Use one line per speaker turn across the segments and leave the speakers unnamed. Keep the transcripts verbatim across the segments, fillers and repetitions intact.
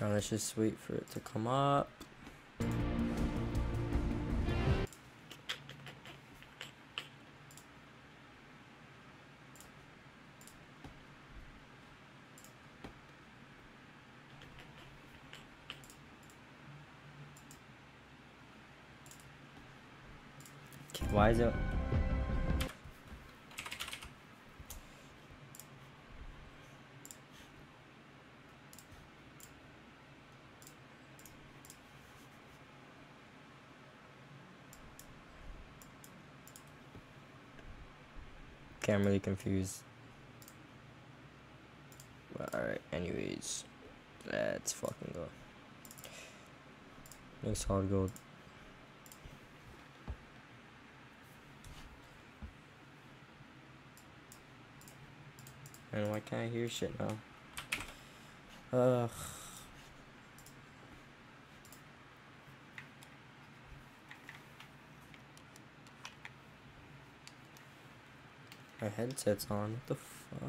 Now let's just wait for it to come up. Why is it? Okay, I'm really confused. But alright, anyways. Let's fucking go. Make solid gold. And why can't I hear shit now? Ugh. My headset's on. What the fuck?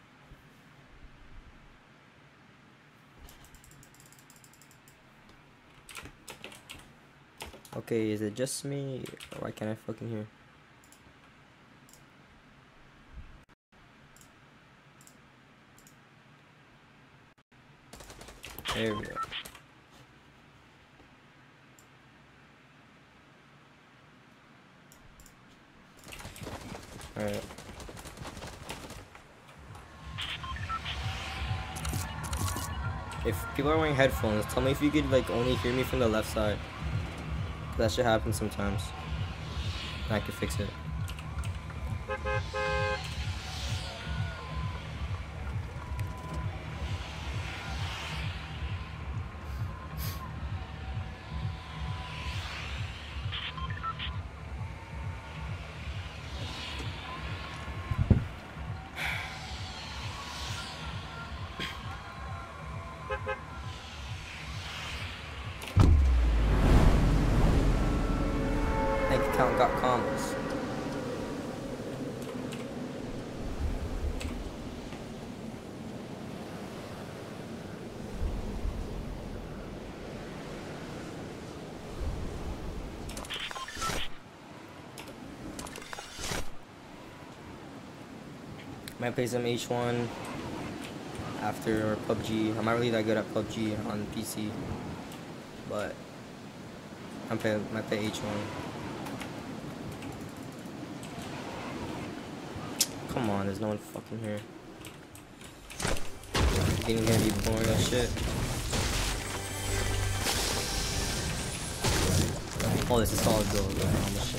Okay, is it just me? Or why can't I fucking hear? There we go. Alright. If people are wearing headphones, tell me if you could like only hear me from the left side. That should happen sometimes. And I can fix it. Account got commas. Might play some H one after or P U B G. I'm not really that good at P U B G on P C, but I'm play might play H one. Come on, there's no one fucking here. Getting gonna be boring as shit. Oh, this is solid gold. Yeah, on this shit.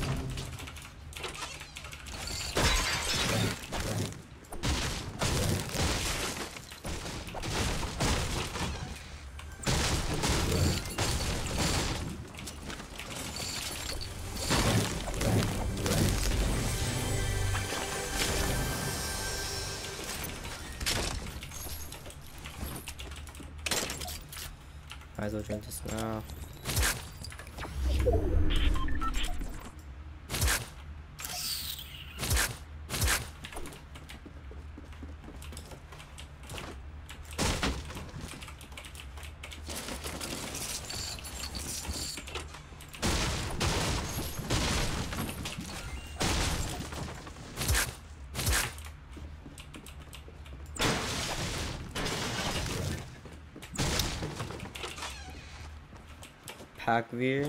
Might as well drink this now. Packveer.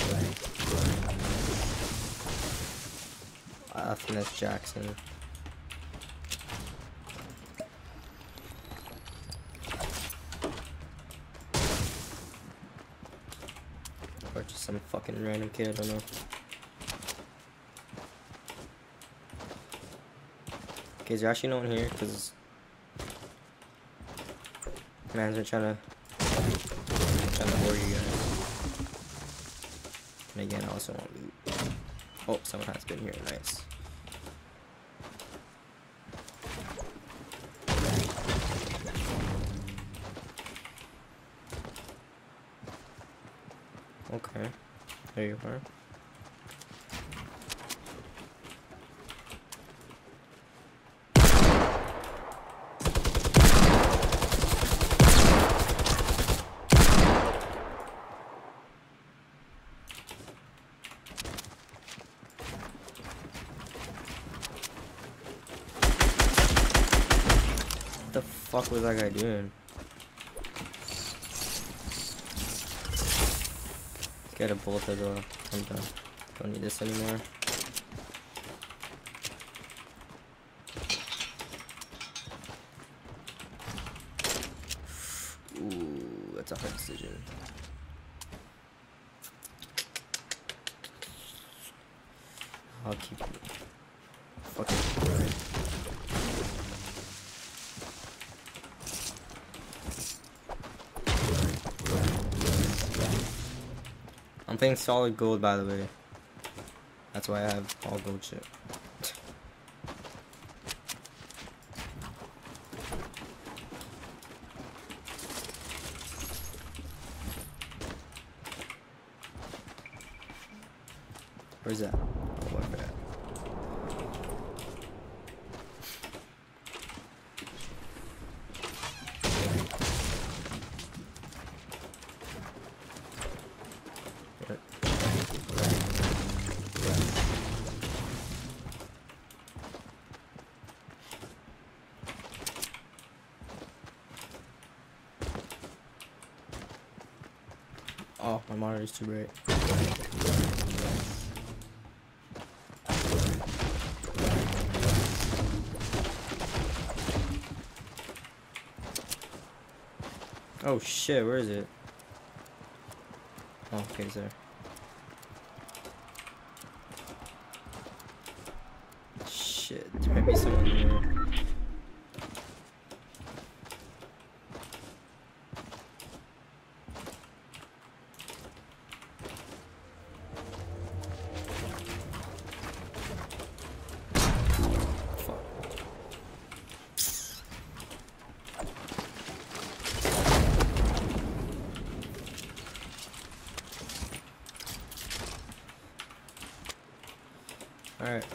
Uh, Finesse Jackson. Or just some fucking random kid, I don't know. Okay, is there actually no one here? Because man's been trying to trying to order you guys. And again, I also want loot. Oh, someone has been here. Nice. Okay. There you are. fuck was that guy doing? Let's get a bolt as well. I'm done. Don't need this anymore. Ooh, that's a hard decision. I'll keep it. Fucking. I'm playing solid gold, by the way. That's why I have all gold shit. Where's that? Oh, where that? Oh, my monitor is too bright. Oh shit, where is it? Oh, okay, it's there. Shit, there might be someone here. Alright.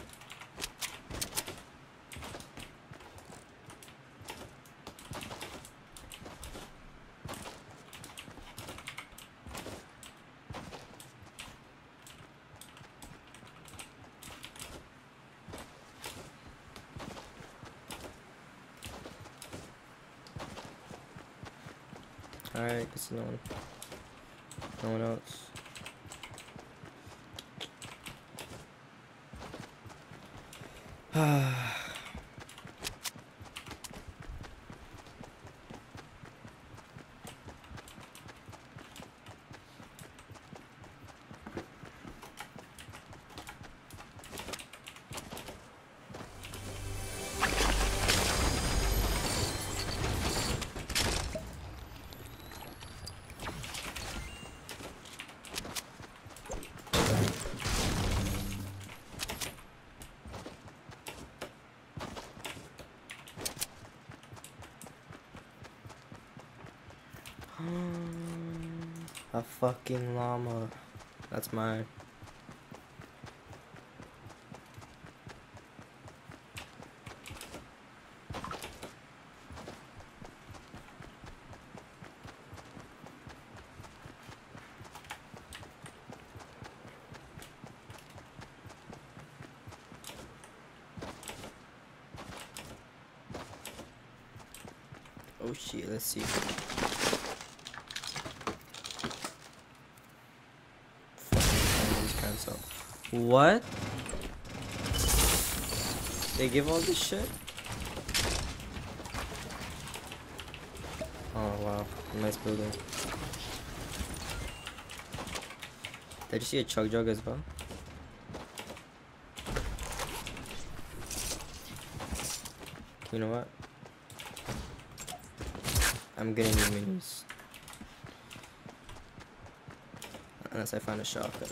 Alright, guess no one. No one else. A fucking llama. That's mine. Oh shit, let's see. What? They give all this shit? Oh wow, nice building. Did you see a chug jug as well? You know what? I'm getting new menus. Unless I find a shotgun.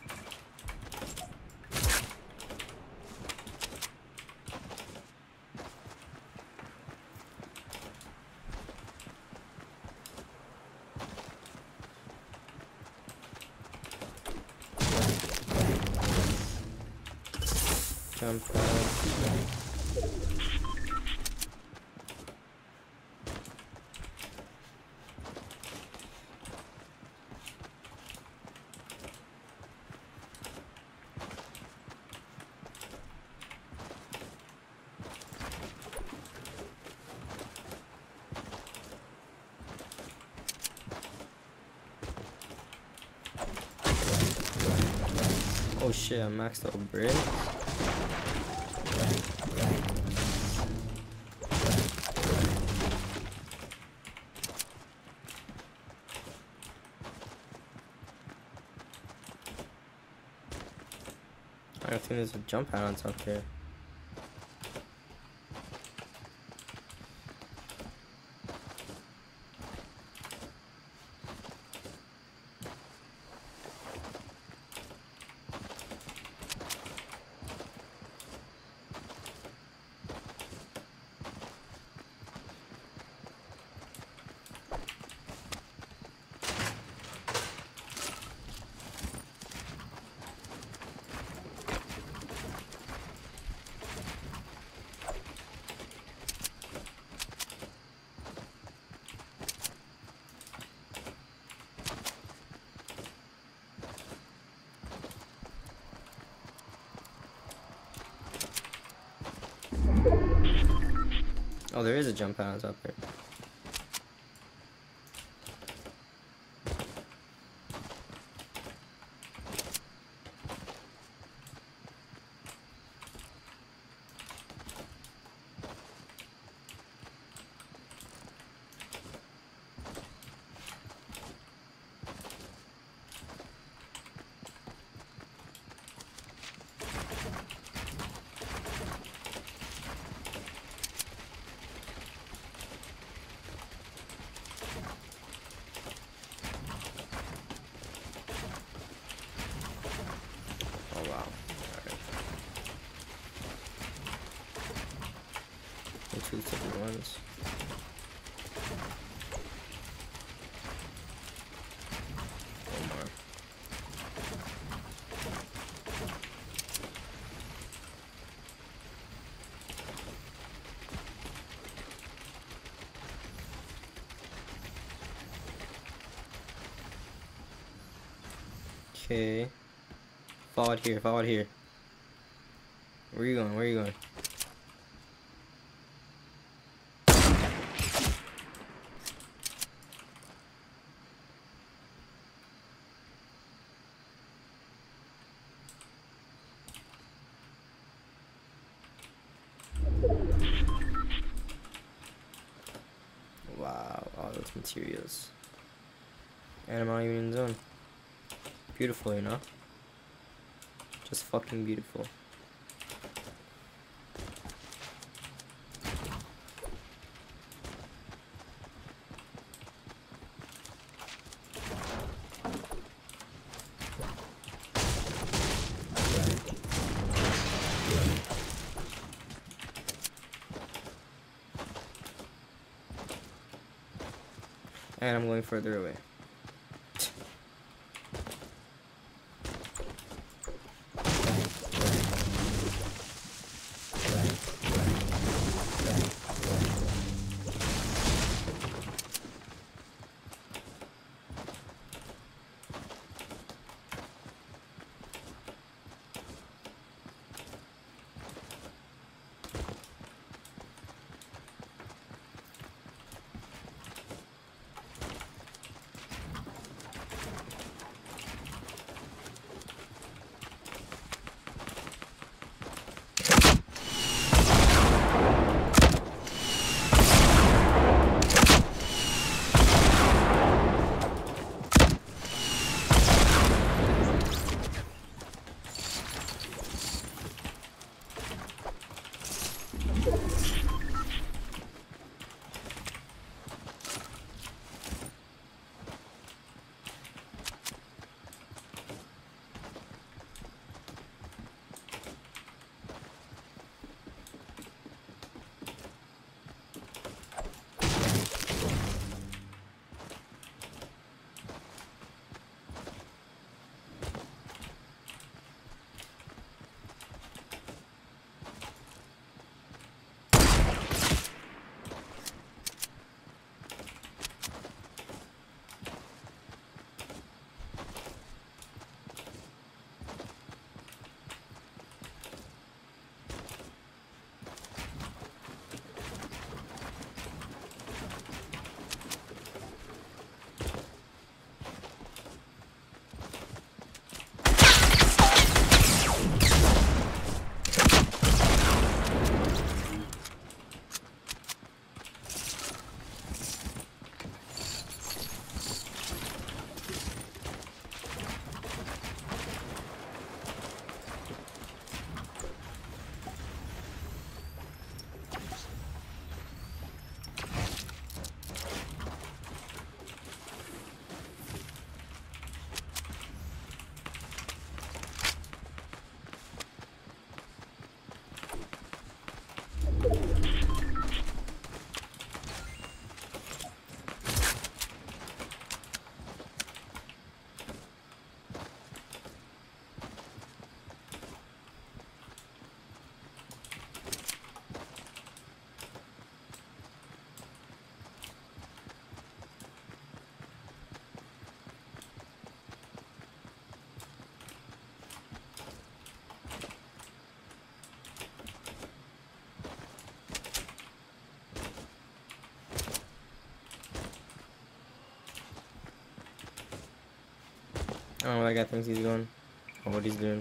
Jump pad. Oh shit, I maxed out Brit. I don't think there's a jump pad on top there. Oh, there is a jump pad on top there. Oh wow. Alright. Two separate ones. One more. Okay. Forward here, forward here. Where are you going? Where are you going? Wow, all those materials. And I'm not even in zone. Beautiful, you know? Just fucking beautiful. And I'm going further away. don't know where that guy thinks he's going. Or what he's doing.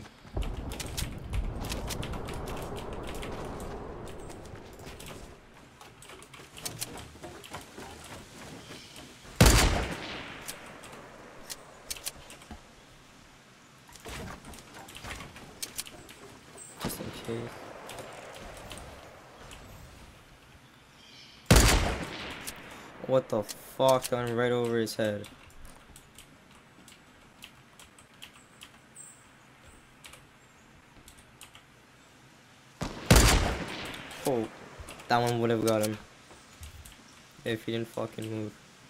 Just in case. What the fuck? I went right over his head. Oh, that one would have got him if he didn't fucking move.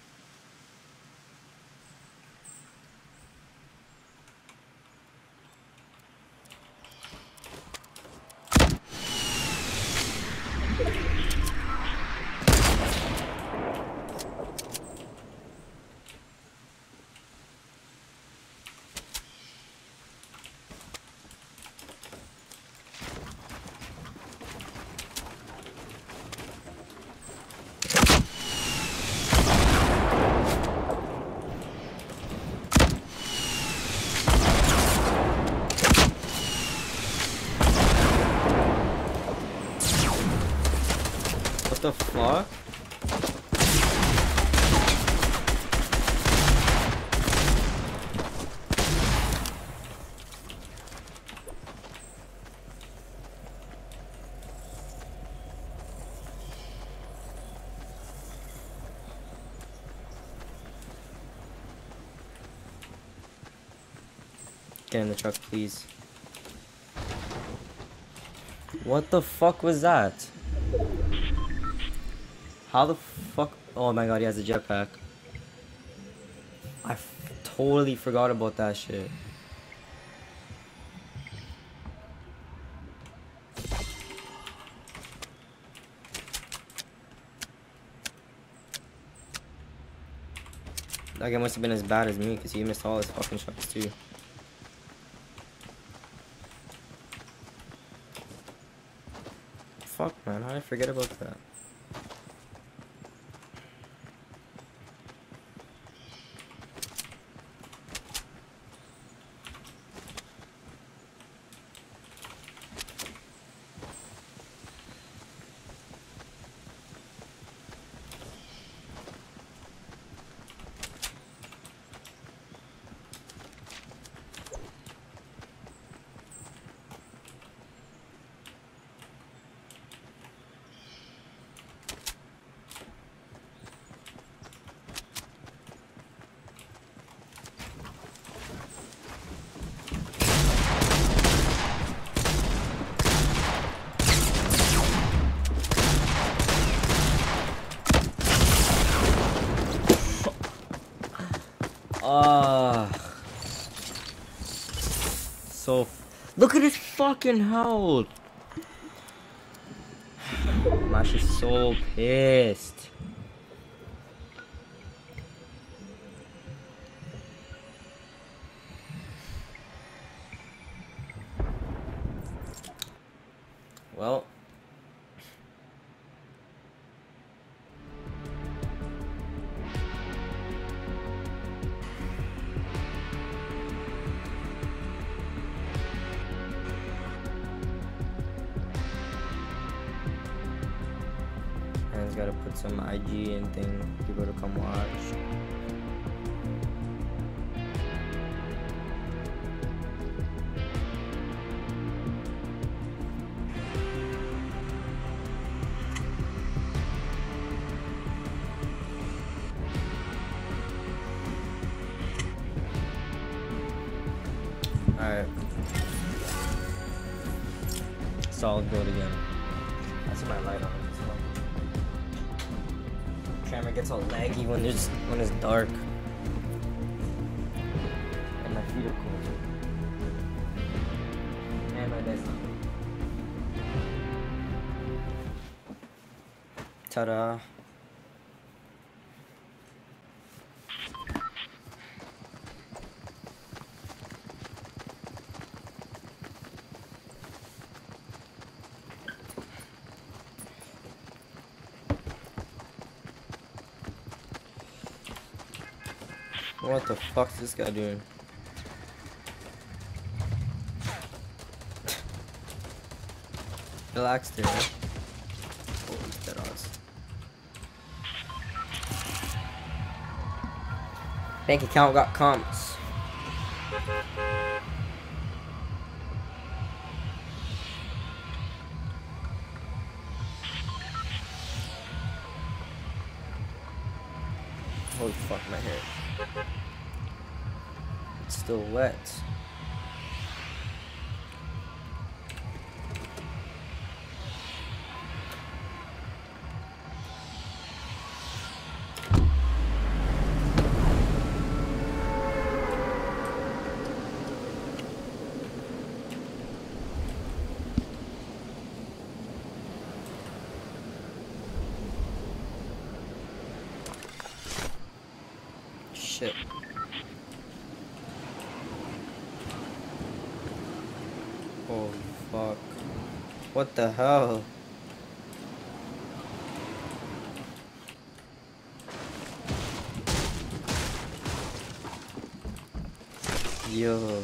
What the fuck? Get in the truck, please. What the fuck was that? How the fuck? Oh my god, he has a jetpack. I f totally forgot about that shit. That guy must have been as bad as me because he missed all his fucking shots too. Fuck, man, how did I forget about that? Ah, so look at his fucking health. Mash is so pissed. Well. Man's gotta put some I G and thing, people to come watch. Alright. Solid gold again. That's my light on. Camera gets all laggy when there's when it's dark. And my feet are cold. And my bed's not. Ta-da. What the fuck is this guy doing? Relax there. Oh, he's dead odds. Bank account got comps. Holy fuck, my hair. It's still wet. Shit. Oh fuck. What the hell? Yo.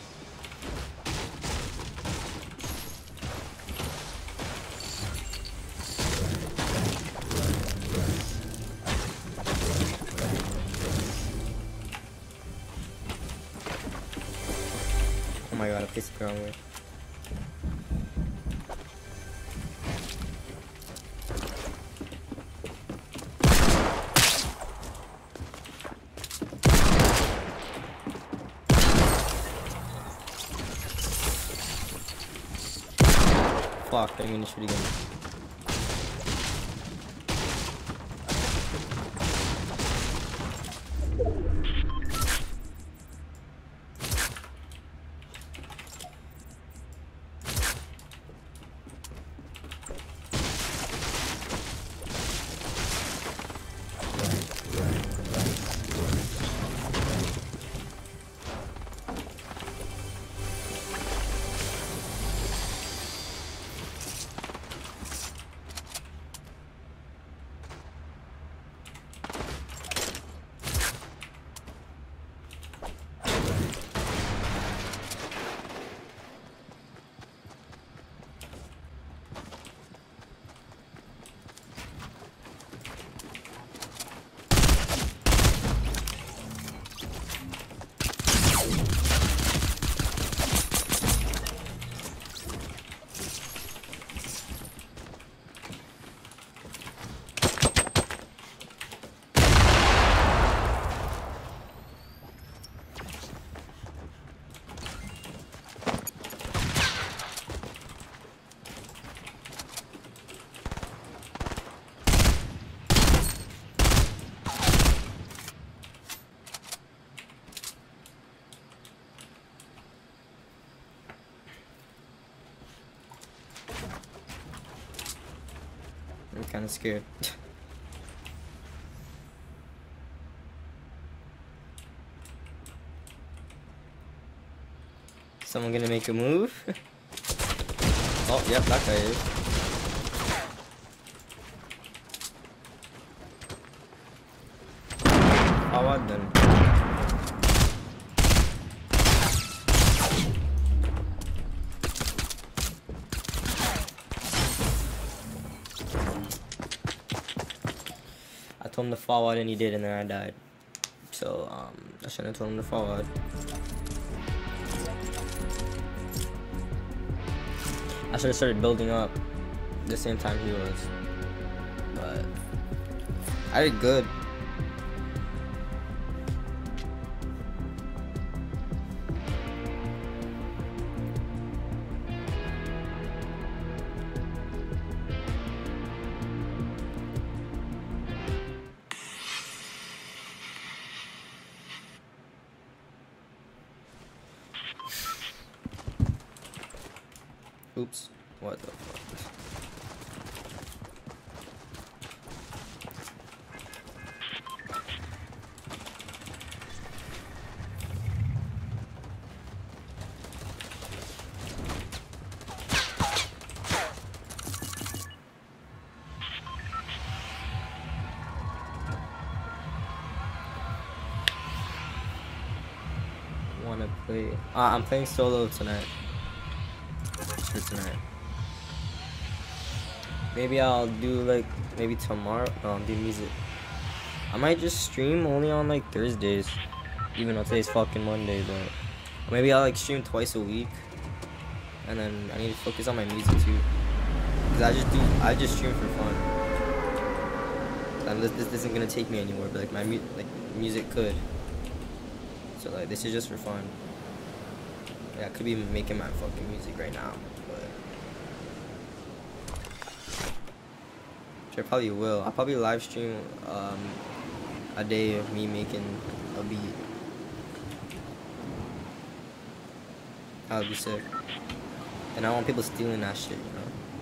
Oh my god, I pissed the wrong way. Fuck, I'm gonna shoot again. I'm kinda scared. Someone gonna make a move? Oh, yep, that guy is. How odd then? I told him to fall out and he did, and then I died. So, um, I shouldn't have told him to fall out. I should have started building up the same time he was. But I did good. Oops. What the fuck? Wanna play? Uh, I'm playing solo tonight. For tonight. Maybe I'll do like maybe tomorrow. No, I'm doing music. I might just stream only on like Thursdays, even though today's fucking Monday. But maybe I'll like stream twice a week, and then I need to focus on my music too. Cause I just do, I just stream for fun. And this, this isn't gonna take me anywhere, but like my mu like music could. So like this is just for fun. Yeah, I could be making my fucking music right now, but which I probably will. I'll probably live stream um, a day of me making a beat. That would be sick. And I want people stealing that shit, you know.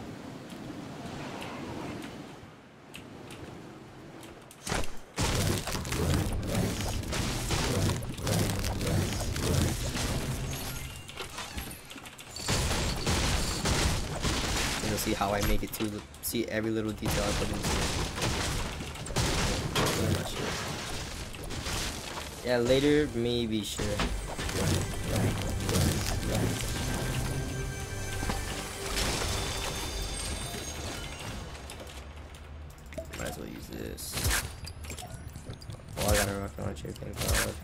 See how I make it too. See every little detail I put into it. Yeah, later maybe, sure. Might as well use this. Oh, I got a rocket launcher, thank God.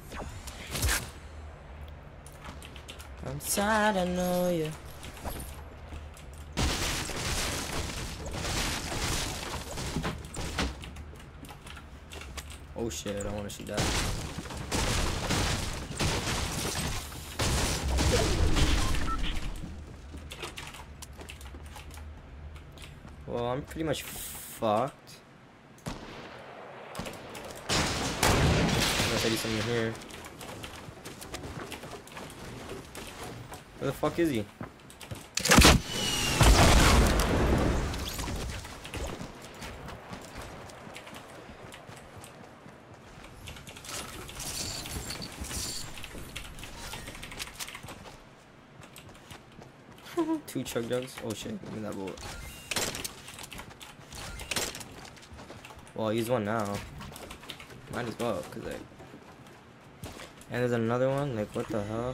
I'm sad, I know you. Oh shit, I don't want to shoot that. Well, I'm pretty much fucked. Unless I do something here. Where the fuck is he? Two chug jugs. Oh shit, give me that bullet. Well, I'll use one now. Might as well, cause like. And there's another one. Like, what the hell?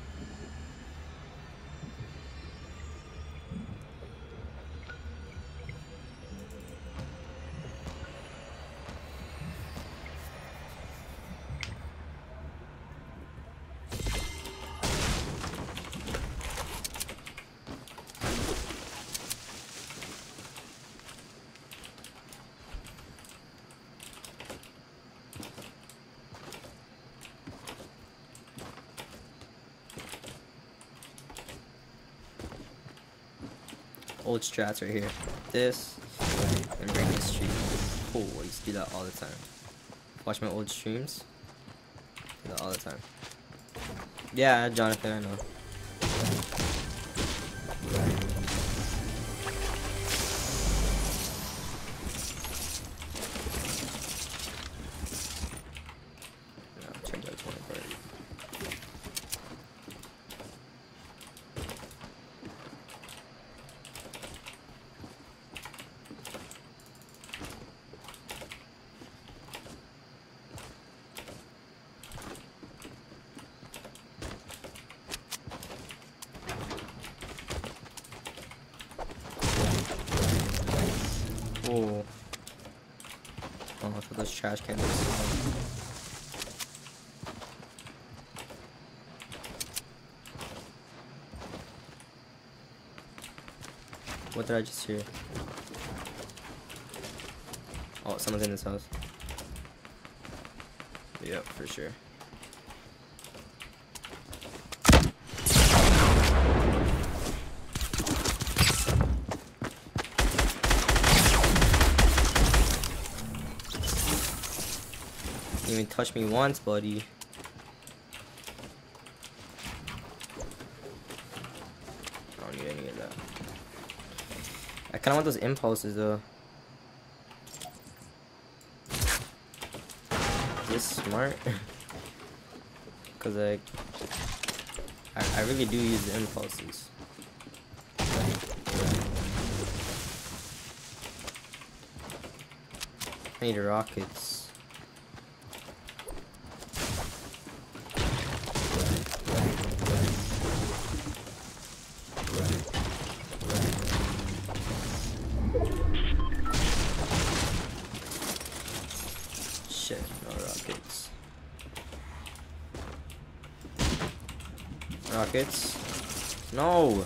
Old strats right here. This and bring this stream. Oh, I used to do that all the time. Watch my old streams. Do that all the time. Yeah, Jonathan, I know. Oh. Oh, for those trash cans. What did I just hear? Oh, someone's in this house. Yep, for sure. You didn't even touch me once, buddy. I don't need any of that. I kind of want those impulses though. Is this smart? Cause like, I, I really do use the impulses. I need rockets. Rockets. No.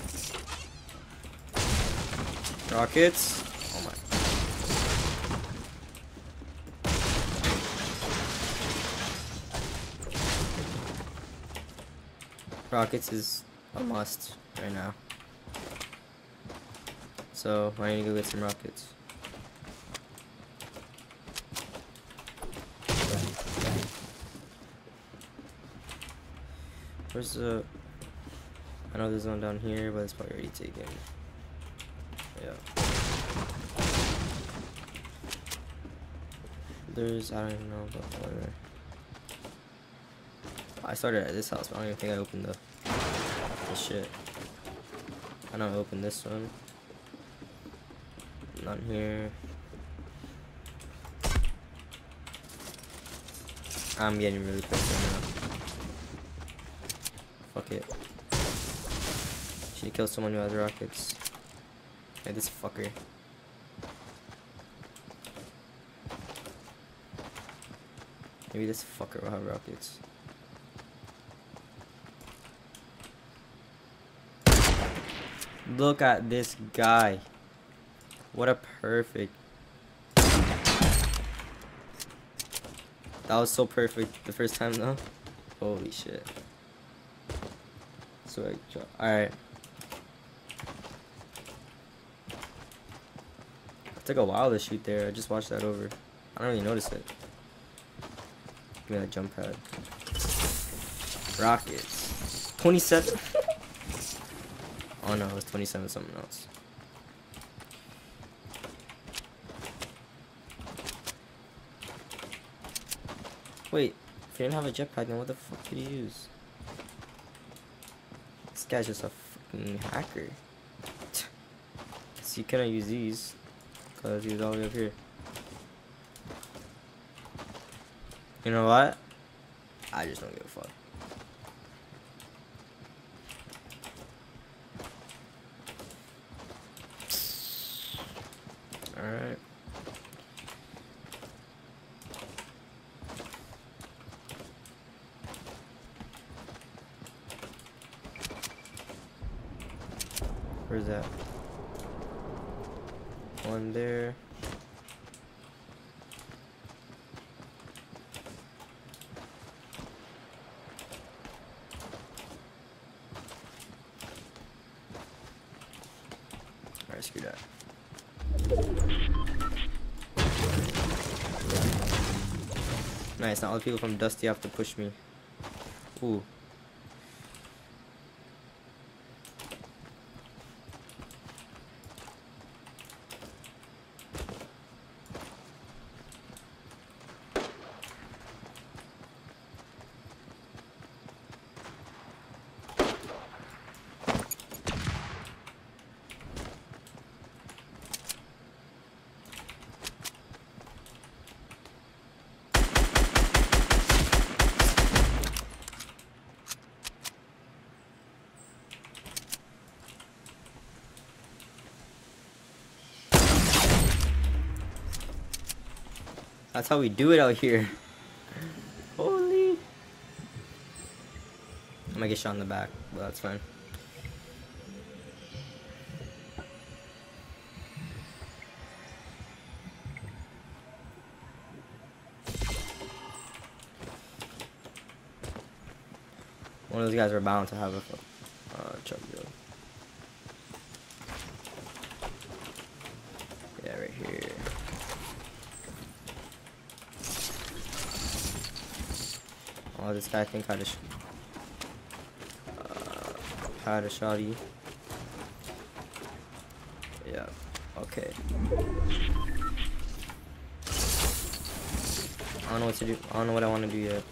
Rockets. Oh my. Rockets is a must right now. So I need to go get some rockets. Where's the... I know there's one down here, but it's probably already taken. Yeah. There's... I don't even know about whether... I started at this house, but I don't even think I opened the... the shit. I know I opened this one. Not here. I'm getting really pissed right now. Fuck it. Should kill someone who has rockets. Hey, this fucker. Maybe this fucker will have rockets. Look at this guy. What a perfect. That was so perfect the first time though. Holy shit. Swag drop. Alright. It took a while to shoot there. I just watched that over. I don't really notice it. Give me that jump pad. Rockets. twenty-seven. Oh no, it was twenty-seven something else. Wait, if you didn't have a jetpack, then what the fuck did you use? This guy's just a fucking hacker. So you couldn't use these, because he was all the way up here. You know what? I just don't give a fuck. Alright. Where's that? One there. Alright, screw that. Nice, now all the people from Dusty have to push me. Ooh. That's how we do it out here. Holy. I might get shot in the back, but that's fine. One of those guys are bound to have a uh, chug build. Yeah, right here. Oh, this guy I think had a sh uh, had a shotty. Yeah. Okay. I don't know what to do. I don't know what I want to do yet.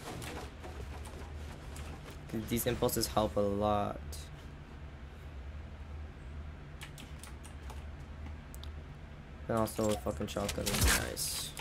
These impulses help a lot. And also a fucking shotgun is nice.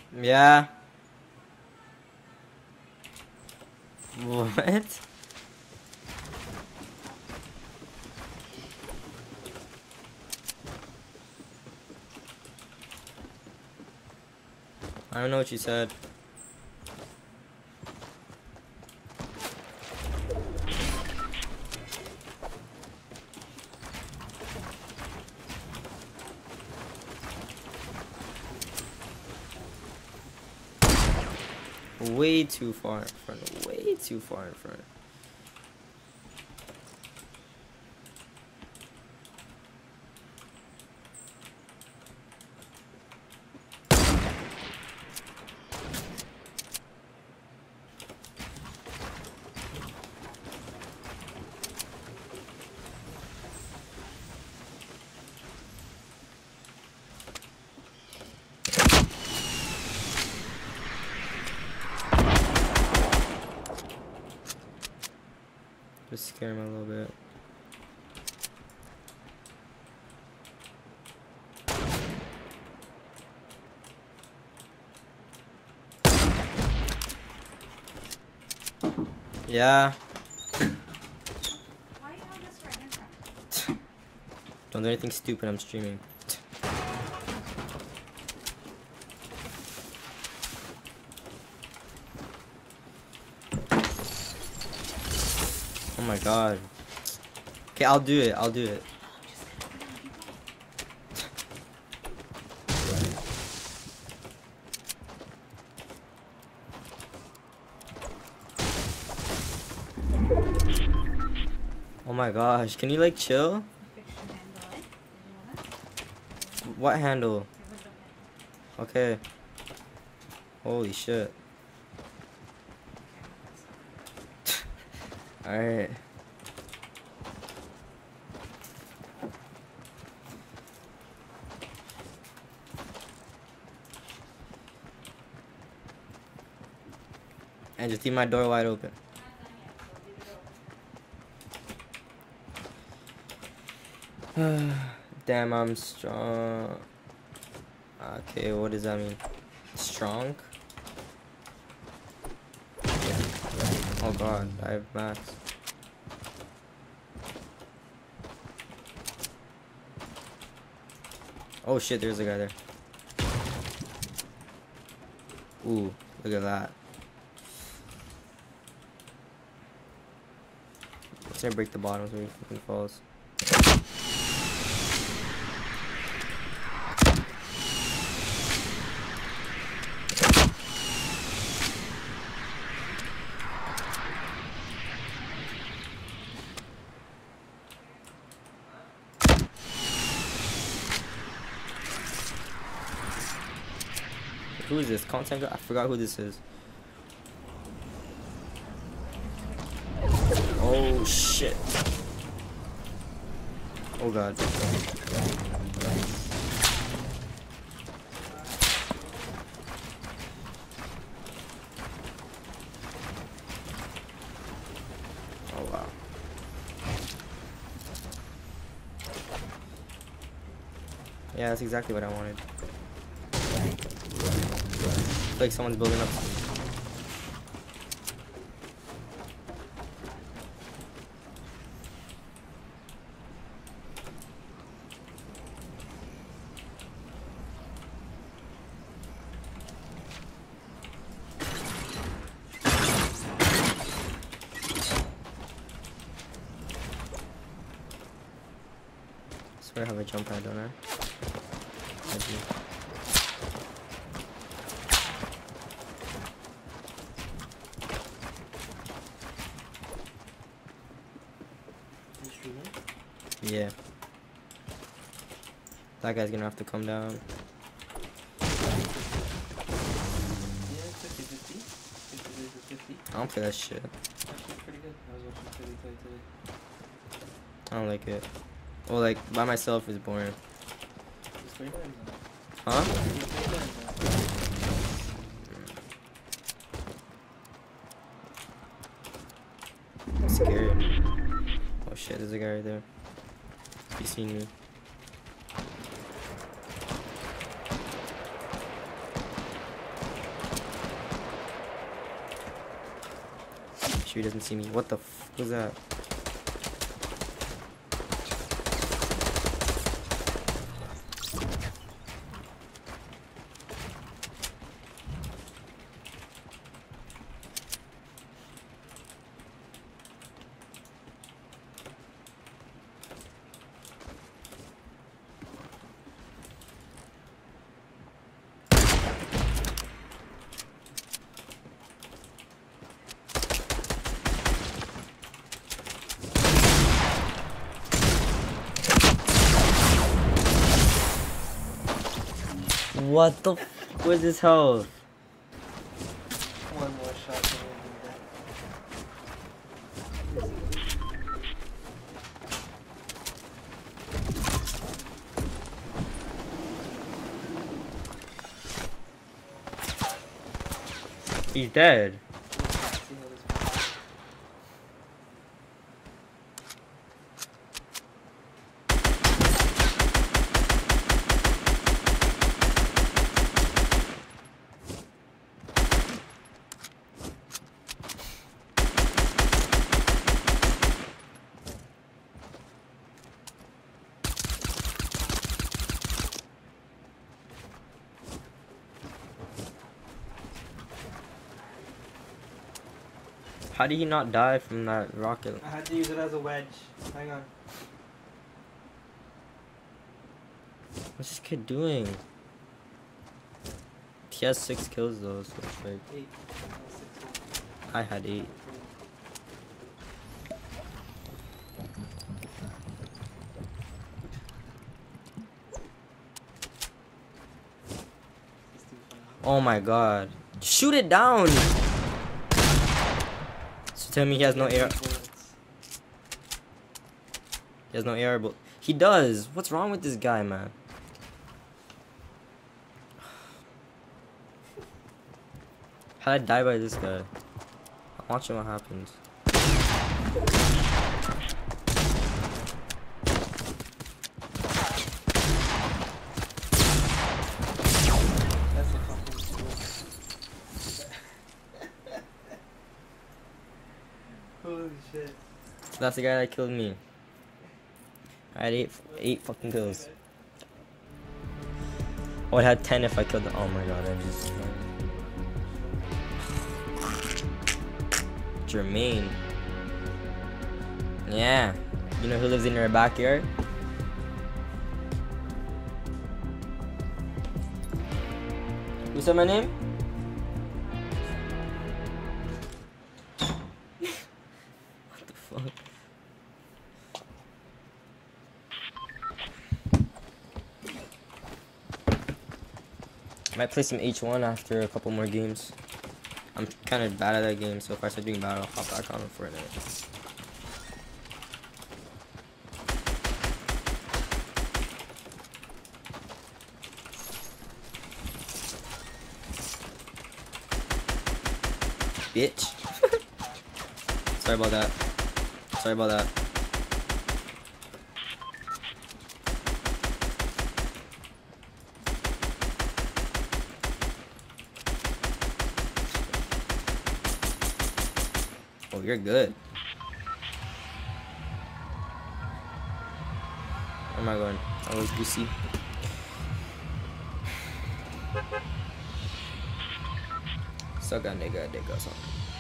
Yeah. What? I don't know what you said. Way too far in front. Way too far in front. Just scare him a little bit. Yeah.
Why you have this right in front?
Don't do anything stupid, I'm streaming. Oh my god. Okay, I'll do it, I'll do it. Oh my gosh, can you like chill? What handle? Okay. Holy shit. Alright. And just leave my door wide open. Damn, I'm strong. Okay, what does that mean? Strong? Oh god, I have max. Oh shit, there's a guy there. Ooh, look at that. Let's gonna break the bottom so he fucking falls. Who is this? Content guy? I forgot who this is. Oh shit. Oh god. Oh wow. Yeah, that's exactly what I wanted. It's like someone's building up. I swear I have a jump pad, don't I? I do. Yeah. That guy's gonna have to come down.
Yeah, it's fifty fifty. fifty for fifty.
I don't play that shit.
Actually, pretty good. I was watching Philly play today.
I don't like it. Well, like, by myself is boring.
Just play games now.
Huh?
Just play games now.
I'm scared. Oh shit, there's a guy right there. He's seen me. sure he doesn't see me. What the f was that? What the f was his health?
One more shot and we'll be dead.
He's dead.
See how this
How did he not die from that rocket?
I had to use it as a wedge. Hang on.
What's this kid doing? He has six kills though, so it's like
Eight.
I had eight. Oh my god. Shoot it down! So tell me he has no air. He has no air, but he does. What's wrong with this guy, man? How'd I die by this guy? I'm watching what happens.
That's a fucking cool. Holy shit.
So that's the guy that killed me. I had eight, eight fucking kills. Oh, I had ten if I killed the. Oh my god, I just. Jermaine. Yeah. You know who lives in your backyard? Who said my name? What the fuck? I might play some H one after a couple more games. I'm kind of bad at that game, so if I start doing bad, I'll hop back on it for a minute. Bitch. Sorry about that. Sorry about that. Oh, you're good. Where am I going? Oh, it's Goosey. Suck a nigga, nigga, son.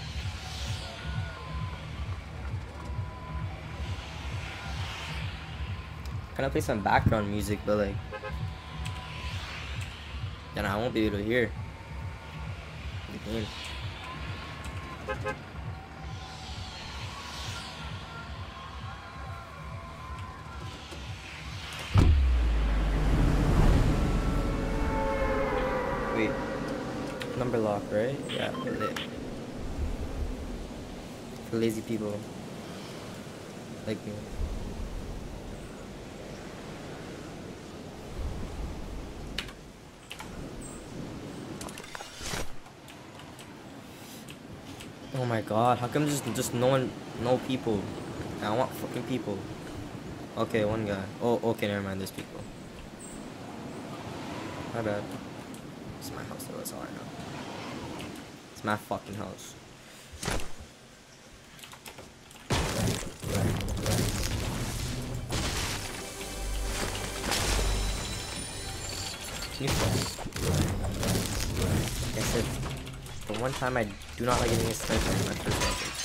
Can I play some background music, but like, then I won't be able to hear the game. Wait, number lock, right? Yeah, lit. For lazy people like me. Oh my god, how come just just no one, no people? I want fucking people. Okay, one guy. Oh, okay, never mind, there's people. My bad. It's my house though, that's all I know. It's my fucking house. Can you focus? Like I said, the one time I do not like getting a sniper in my first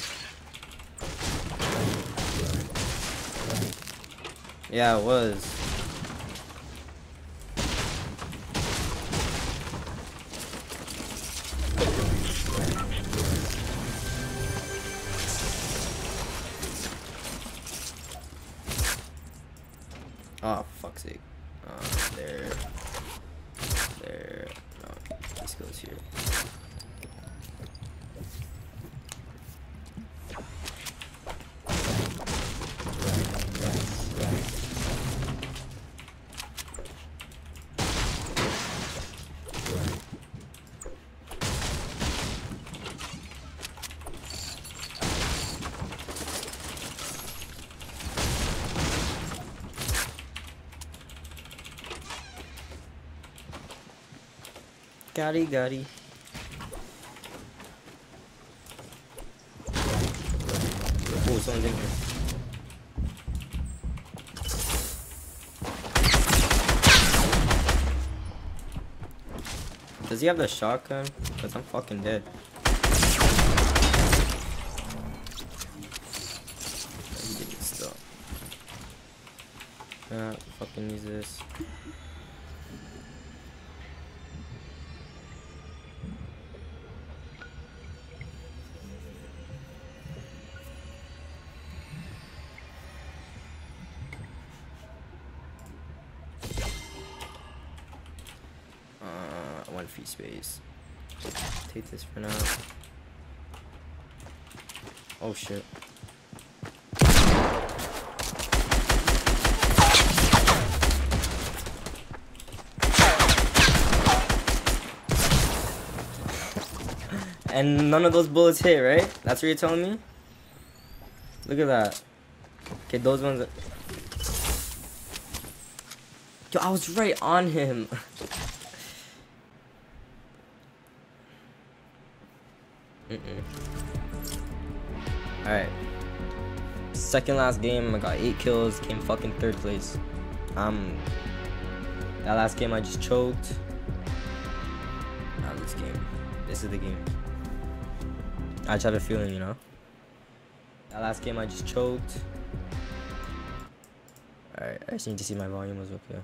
epic. Yeah, it was. Oh, fuck's sake. Uh, there. There. No, this goes here. Gotti, gotti. Oh, someone's in here. Does he have the shotgun? Because I'm fucking dead. He did it still. Yeah, fucking use this. One free space. Take this for now. Oh shit. And none of those bullets hit, right? That's what you're telling me? Look at that. Okay, those ones. Are... Yo, I was right on him. Mm-mm. Alright. Second last game, I got eight kills, came fucking third place. Um, that last game I just choked. Now this game. This is the game. I just have a feeling, you know? That last game I just choked. Alright, I just need to see my volume was okay.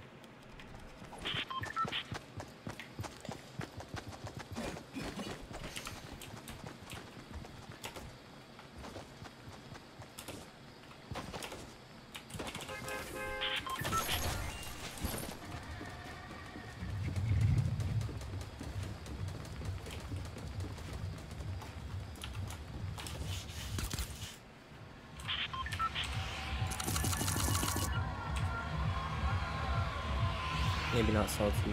Maybe not salty.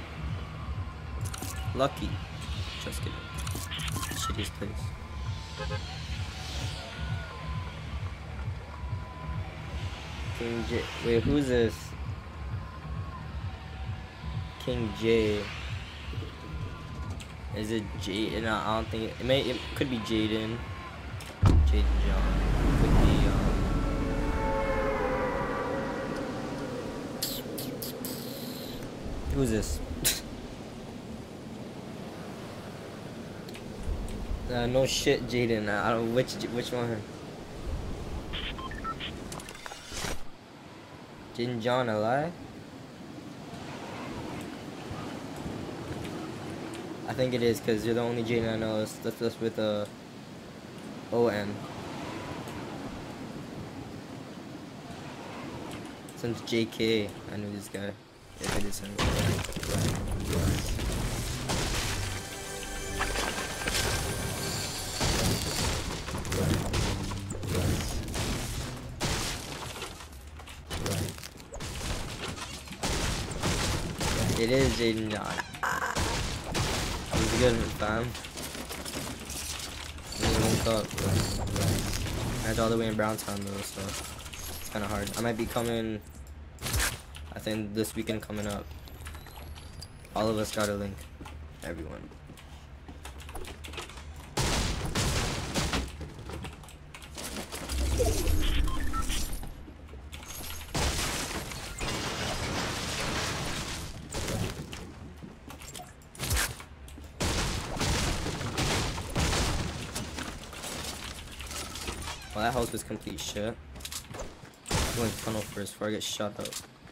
Lucky. Just kidding. Shittiest place. King J. Wait, who's this? King J. Is it Jaden? No, I don't think it, it may. It could be Jaden. Jaden John. Could be. Um, Who's this? uh, no shit, Jaden. I don't. Which which one? Jaden John, a lie? I think it is because you're the only Jaden I know. That's that's with a O N. Since J K, I knew this guy. If it is him. It is Jaden John. Ah. It was a good one, fam. That's all the way in Browntown though, so it's kind of hard. I might be coming. I think this weekend coming up. All of us got a link. Everyone. Well, that house was complete shit. I'm going tunnel first before I get shot up.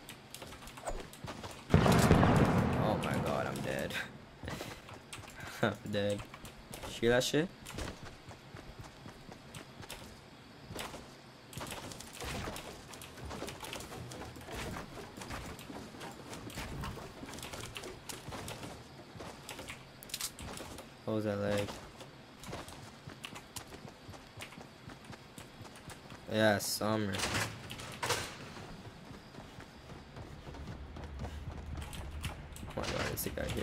Oh my god, I'm dead. I'm dead. You hear that shit? What was that leg? Yeah, summer. Oh my god, there's a guy here.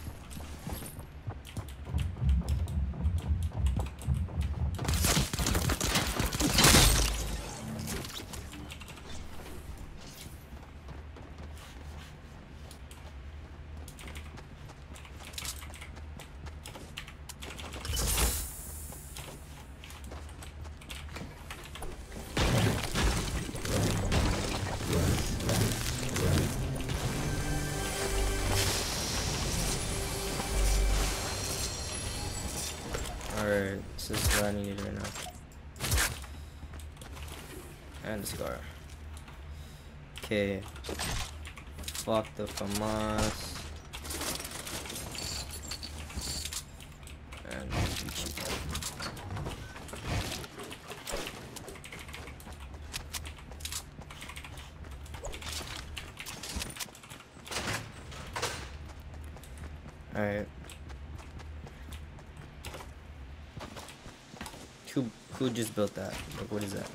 Alright, this is what I needed right now. And the scar. Okay. Fuck the FAMAS. And Ichigo. Alright. Who, who just built that? Like, what is that?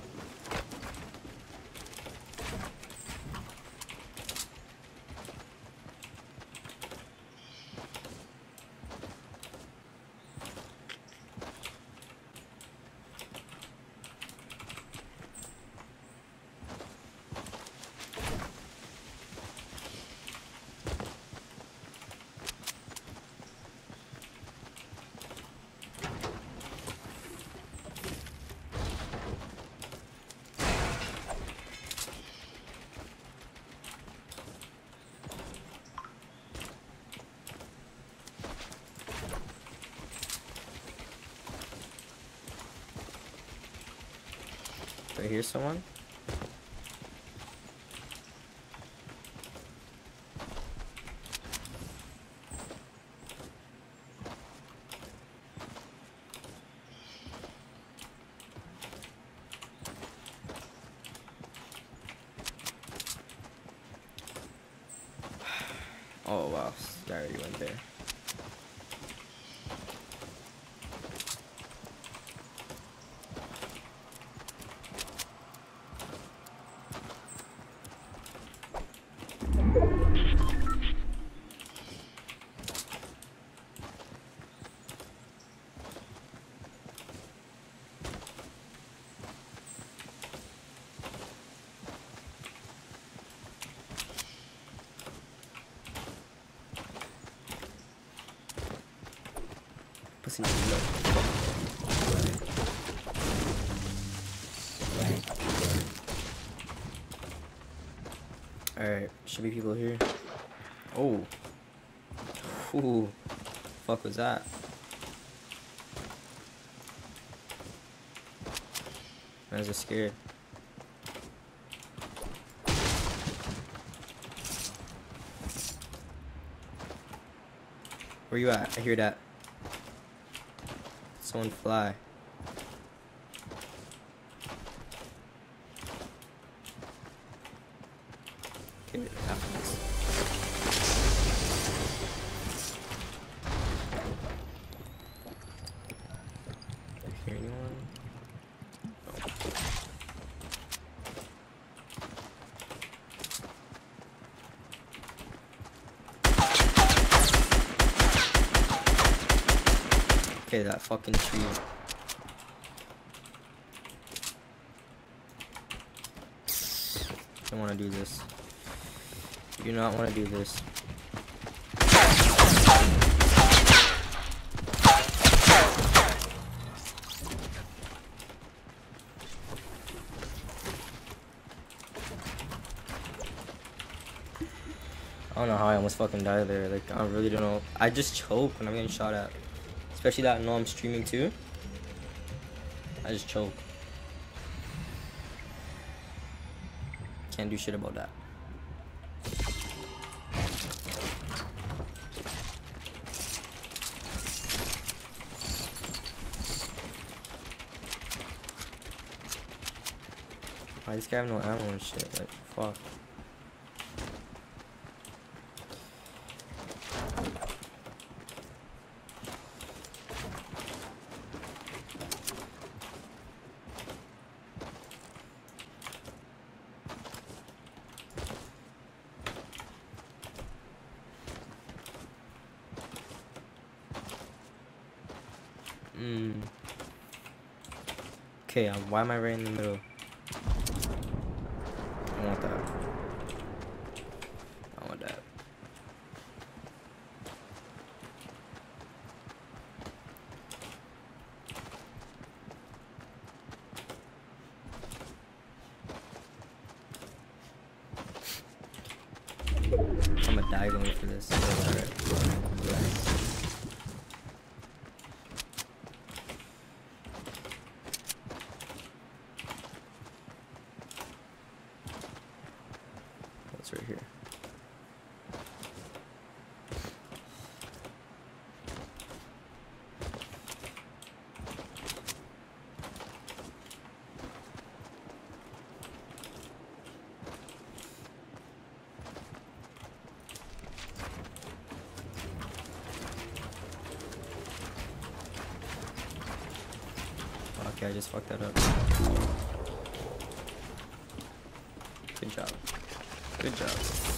Do I hear someone? Oh wow, I already went there. Pussy look. Alright, should be people here. Oh. Ooh. Fuck was that? Man's just scared. Where you at? I hear that. Someone fly. Okay, it happens. Do you hear anyone? No. Okay, that fucking tree. I don't want to do this. I do not want to do this. I don't know how I almost fucking died there. Like, I really don't know. I just choke when I'm getting shot at. Especially that I know I'm streaming too. I just choke. can't do shit about that. Why this guy have no ammo and shit? Like, fuck. Mm. Okay, um, why am I right in the middle? I want that. I want that. I'm gonna die going for this. Alright. What's right here? Okay, I just fucked that up. Good job. Good job.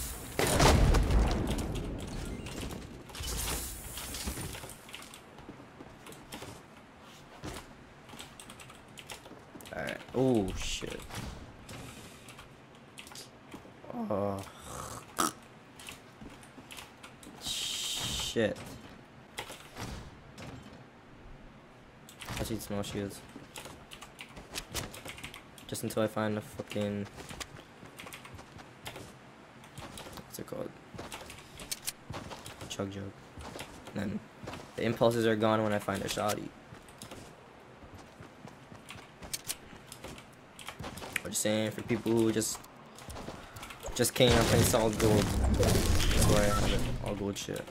Alright. Oh, shit. Oh. Shit. I need small shields. Just until I find a fucking... What's it called? Chug jug. And then the impulses are gone when I find a shotty. I'm just saying, for people who just just came up and solid gold. That's why I have it. All gold shit.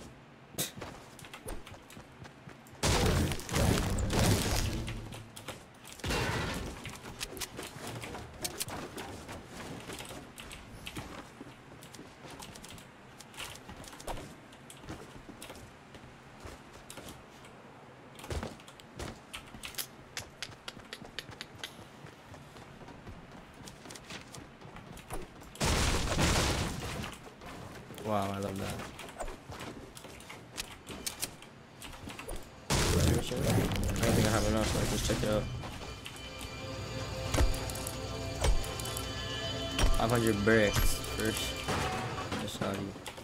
Wow, I love that. I don't think I have enough, so let's just check it out. five hundred bricks first. Just shotty.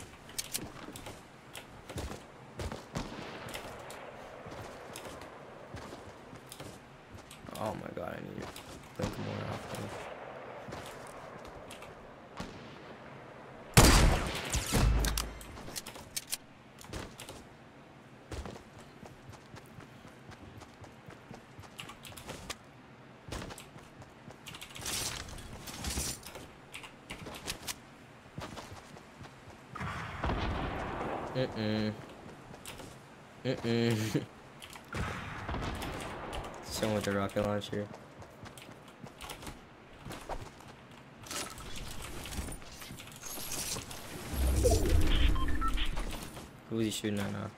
Oh my god, I need to blink more often. Mm-mm. Mm-mm. Someone with a rocket launcher. Who is he shooting at now?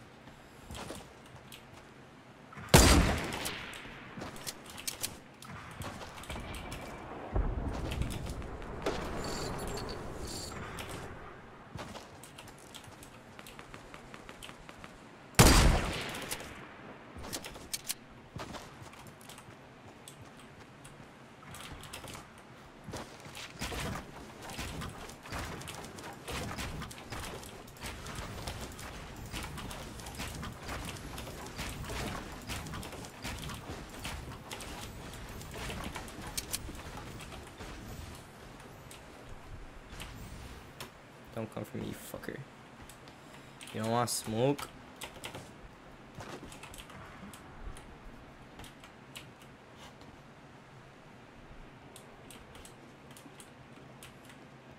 Don't come for me, you fucker. You don't want smoke?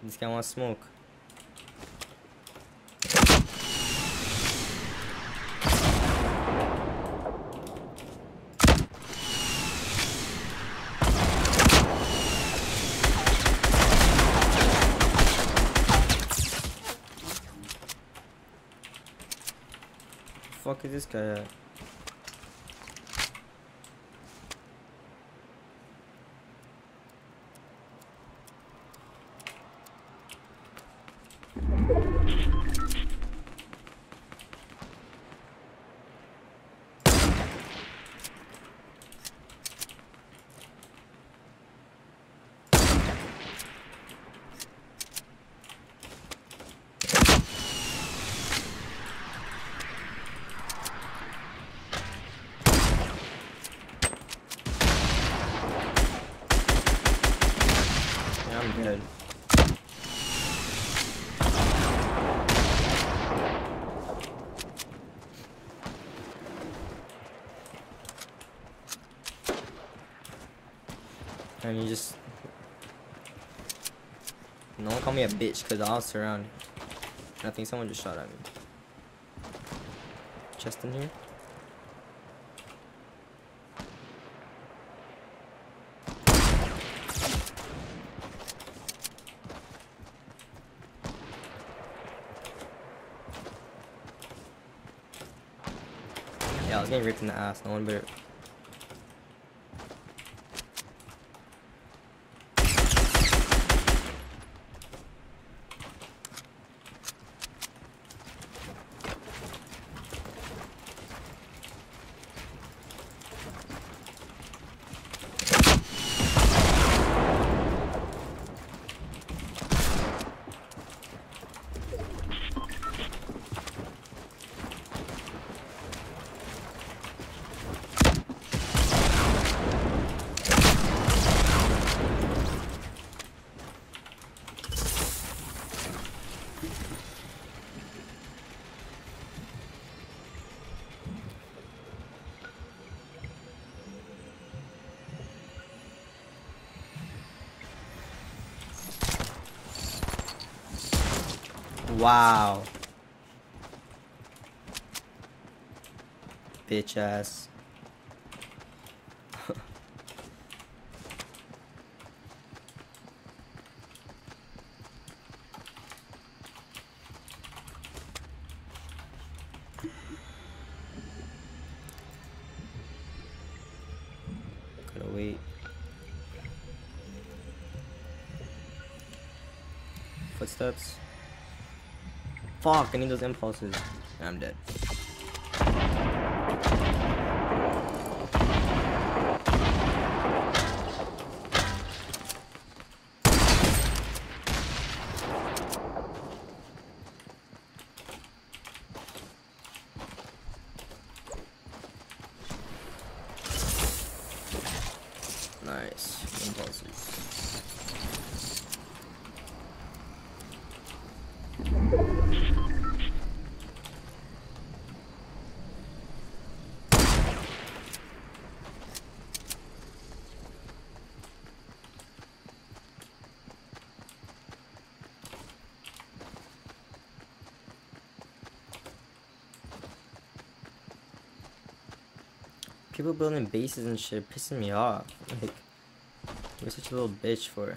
This guy wants smoke. Fuck is this guy at? I'm dead. And you just... No one call me a bitch because I was surrounded. I think someone just shot at me. Chest in here? Yeah, I was getting ripped in the ass. No one better. Wow. Bitch ass. Gotta wait. Footsteps. Fuck, I need those impulses. I'm dead. Nice. Impulses. People building bases and shit pissing me off. Like, you're such a little bitch for.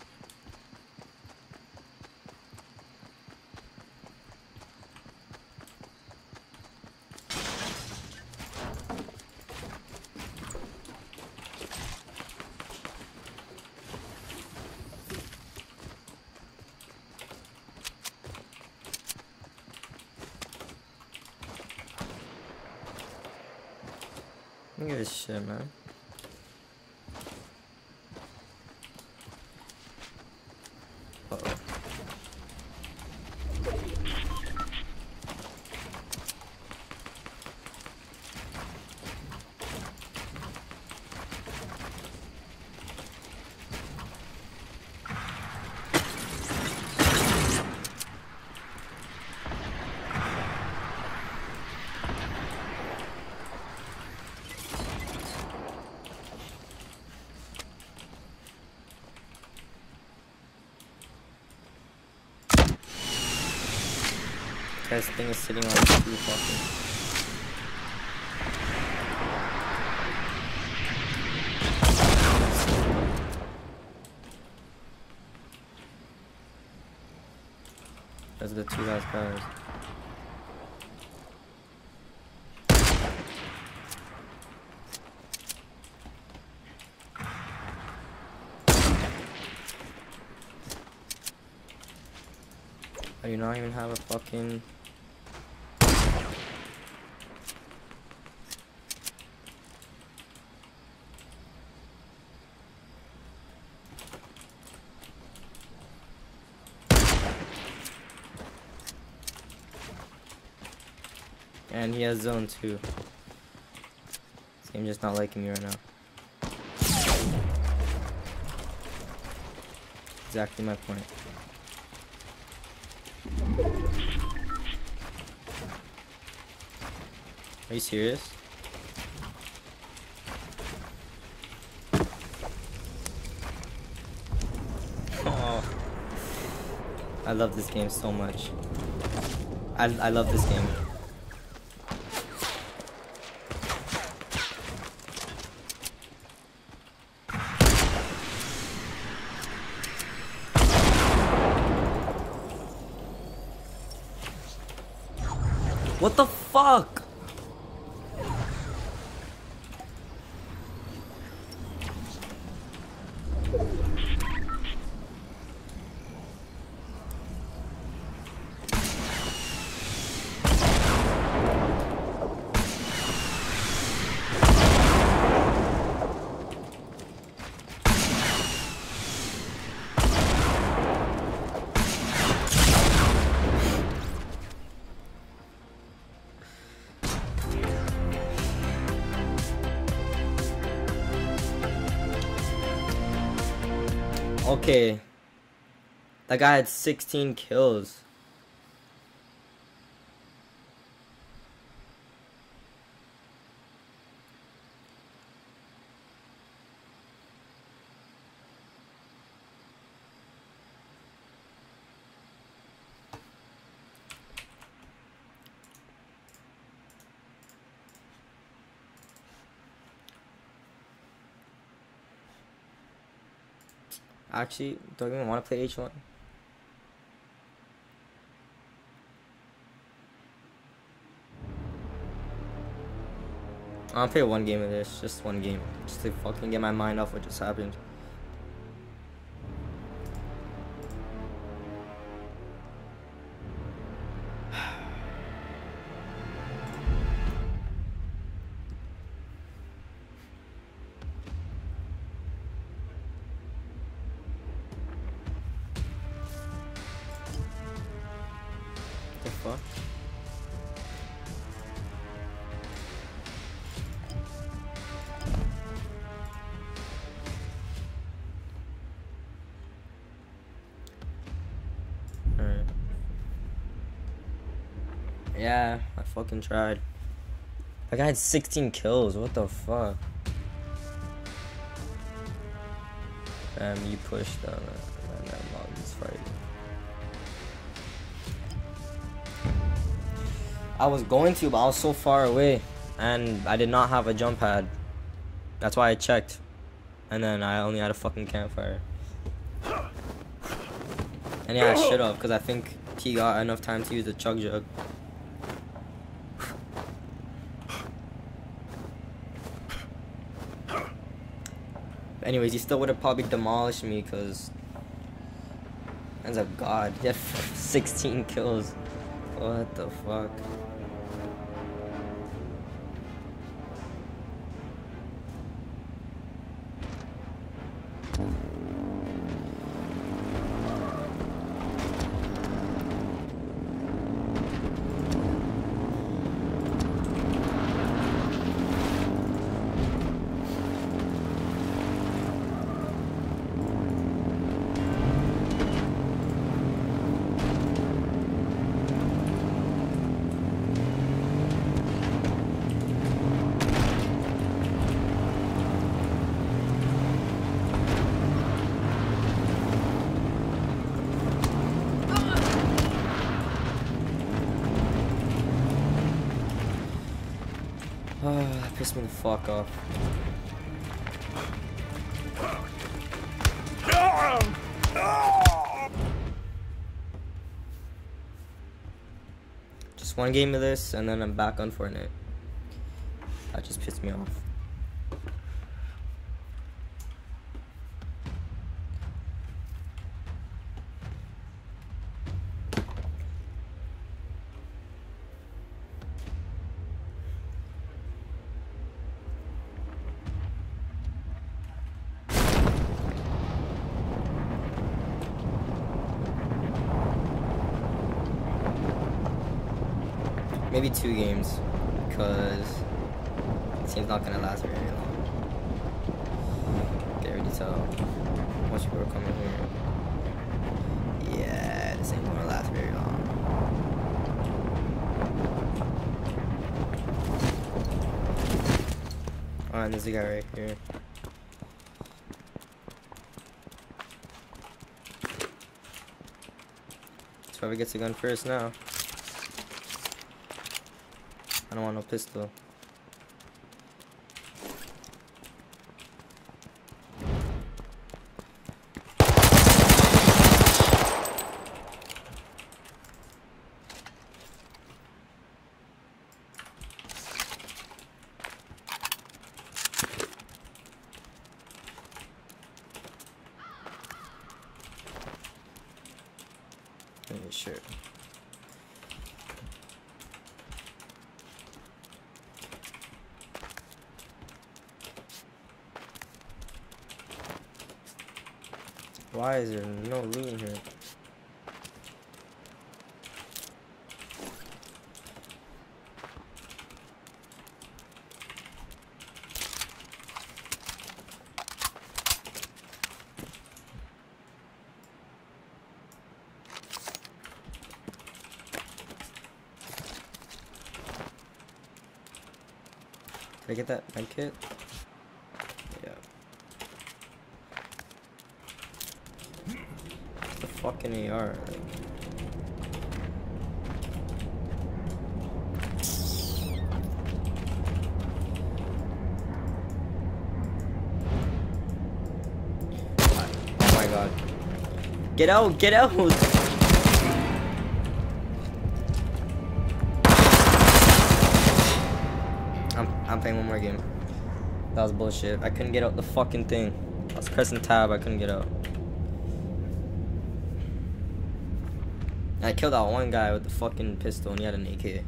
Look at this shit, man. Uh-oh. This thing is sitting on two fucking. Those are the two last guys. Oh, you not even have a fucking. And he has zone too. This game just not liking me right now. Exactly my point. Are you serious? Oh, I love this game so much. I I love this game. What the fuck? Okay, that guy had sixteen kills. Actually, do I even want to play H one? I'll play one game of this, just one game, just to fucking get my mind off what just happened. The fuck? Alright. Yeah, I fucking tried. That guy had sixteen kills, what the fuck? Damn, you pushed them. And that log is fighting. I was going to, but I was so far away, and I did not have a jump pad. That's why I checked, and then I only had a fucking campfire. And yeah, I should have, because I think he got enough time to use the chug jug. Anyways, he still would have probably demolished me, because man's a god. He had sixteen kills. What the fuck? Oh, that pissed me the fuck off. Just one game of this, and then I'm back on Fortnite. That just pissed me off. Maybe two games, because it seems not gonna last very long. Can already tell. Most people are coming here. Yeah, this ain't gonna last very long. Alright, there's a guy right here. Let's whoever gets a gun first now. I don't want no pistol. Yeah, sure. Why is there no loot in here? Did I get that med kit? Yeah. What's the fucking A R? Like, oh my god. Get out, get out! I'm, I'm playing one more game. That was bullshit. I couldn't get out the fucking thing. I was pressing tab, I couldn't get out. I killed that one guy with the fucking pistol and he had an A K.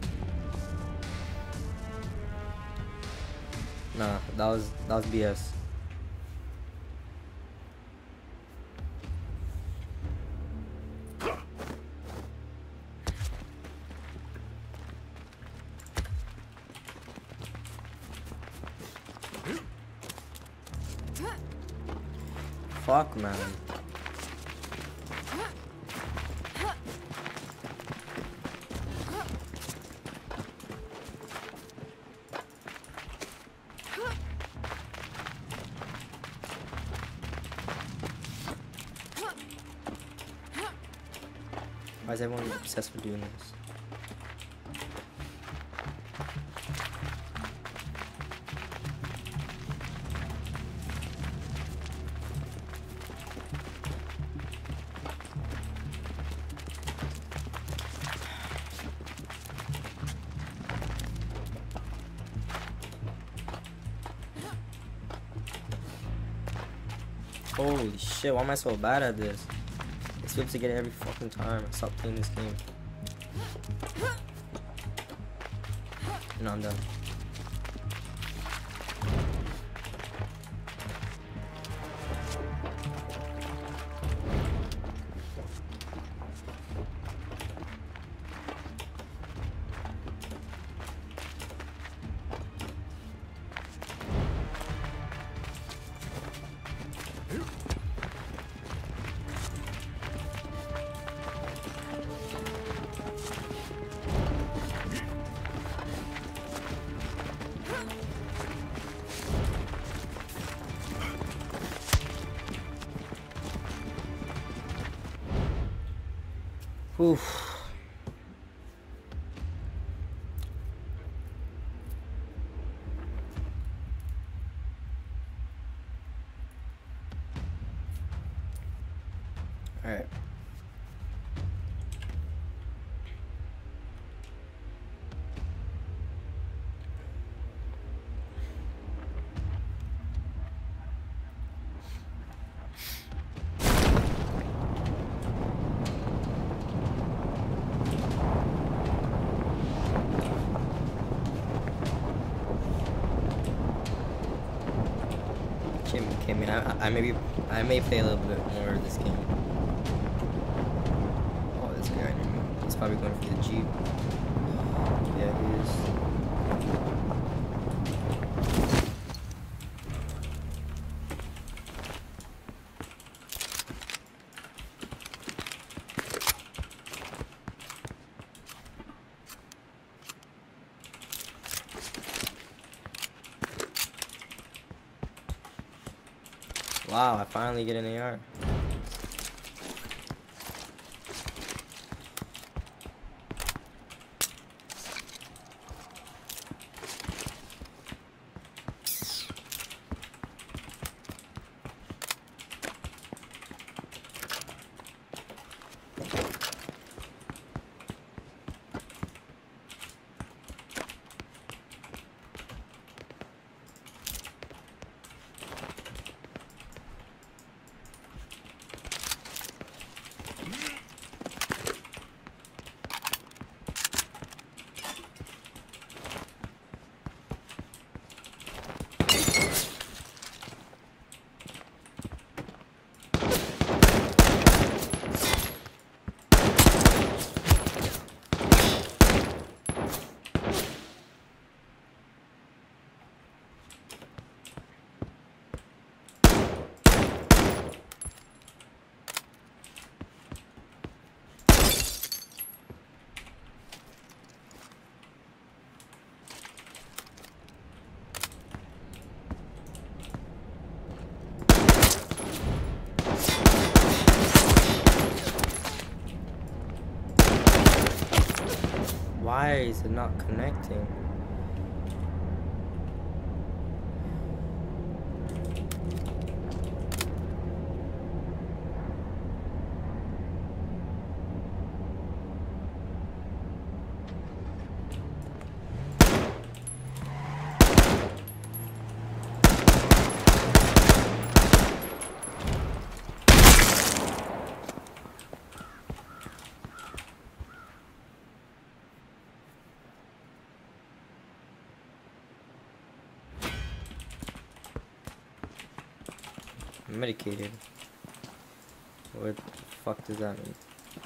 Nah, that was that was B S. Fuck, man. Why is everyone obsessed with doing this? Holy shit, why am I so bad at this? It's good to get it every fucking time. I stopped playing this game. No, I'm done. Oof. Alright. Kim, Kim, I, I maybe I may play a little bit more of this game. Oh, this guy, he's probably going for the Jeep. Yeah, he is. Wow, I finally get an A R. Why is it not connecting? Medicated. What the fuck does that mean?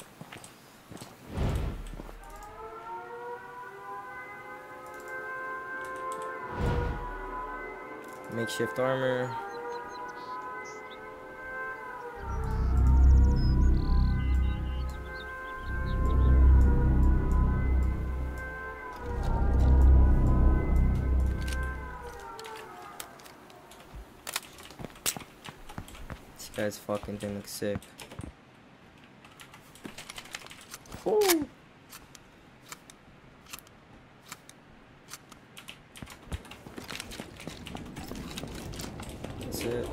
Makeshift armor. This guy's fucking thing looks sick. Ooh. That's it.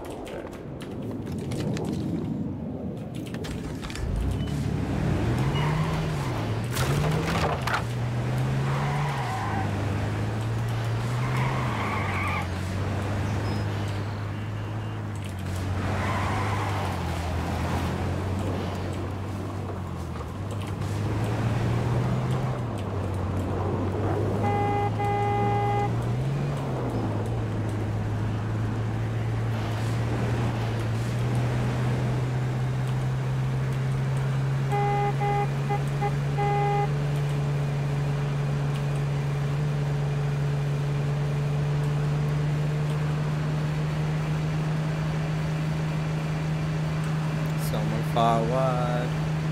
Someone far wide.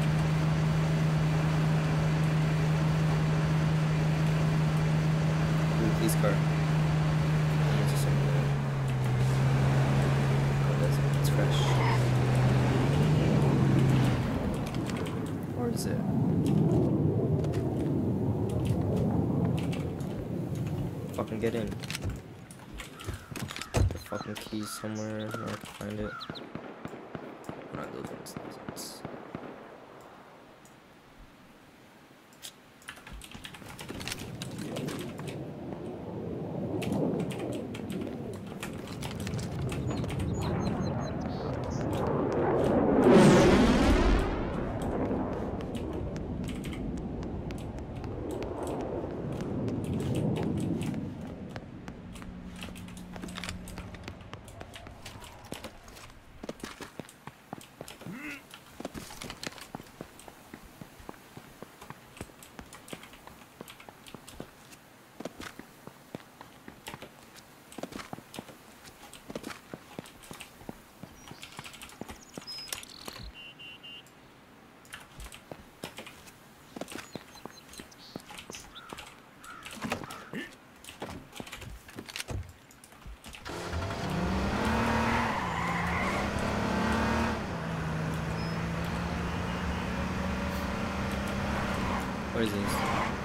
Ooh, police car. It's just something there. Oh, that's it. It's fresh. Or is it? Fucking get in. The fucking key somewhere. I can find it. Not those ones, those ones. What is this?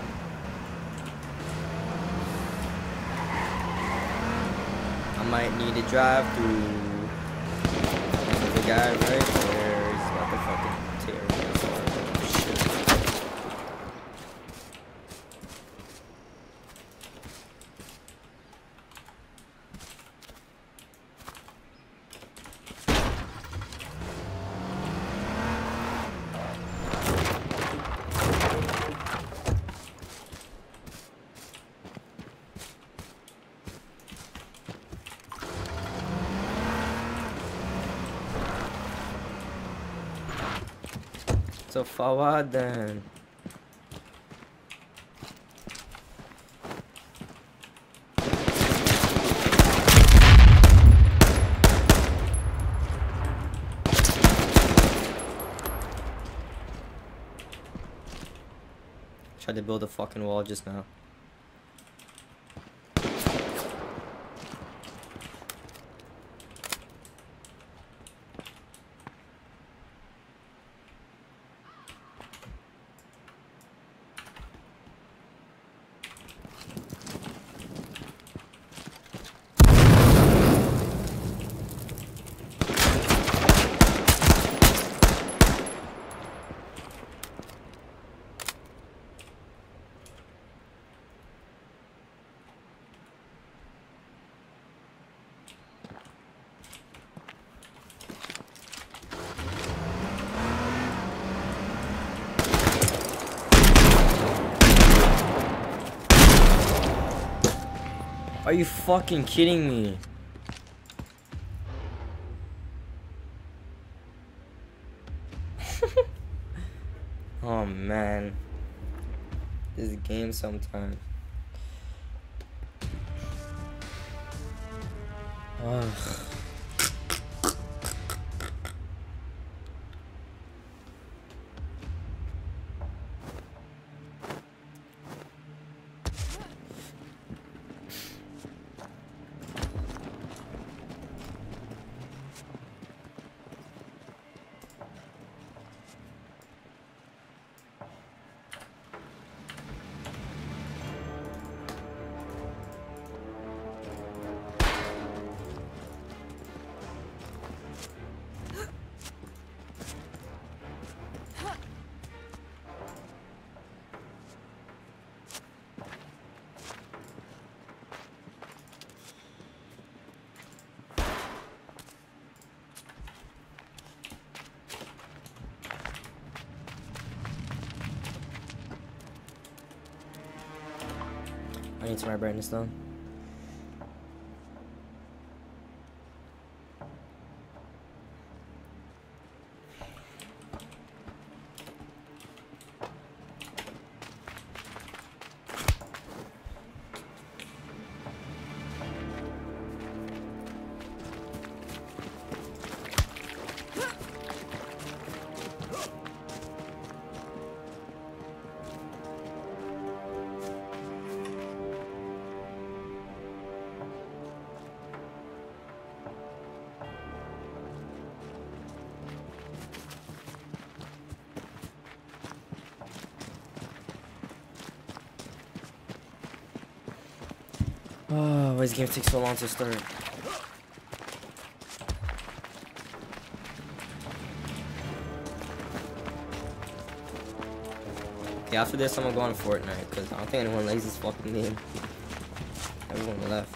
I might need to drive through the guy right there. He's about to fucking tear me apart. Shit. So Fawad then. Tried to build a fucking wall just now. Are you fucking kidding me? Oh man. This game sometimes. Ugh. I need to my brightness down. Oh, why does this game take so long to start? Okay, after this I'm gonna go on Fortnite, because I don't think anyone likes this fucking game. Everyone left.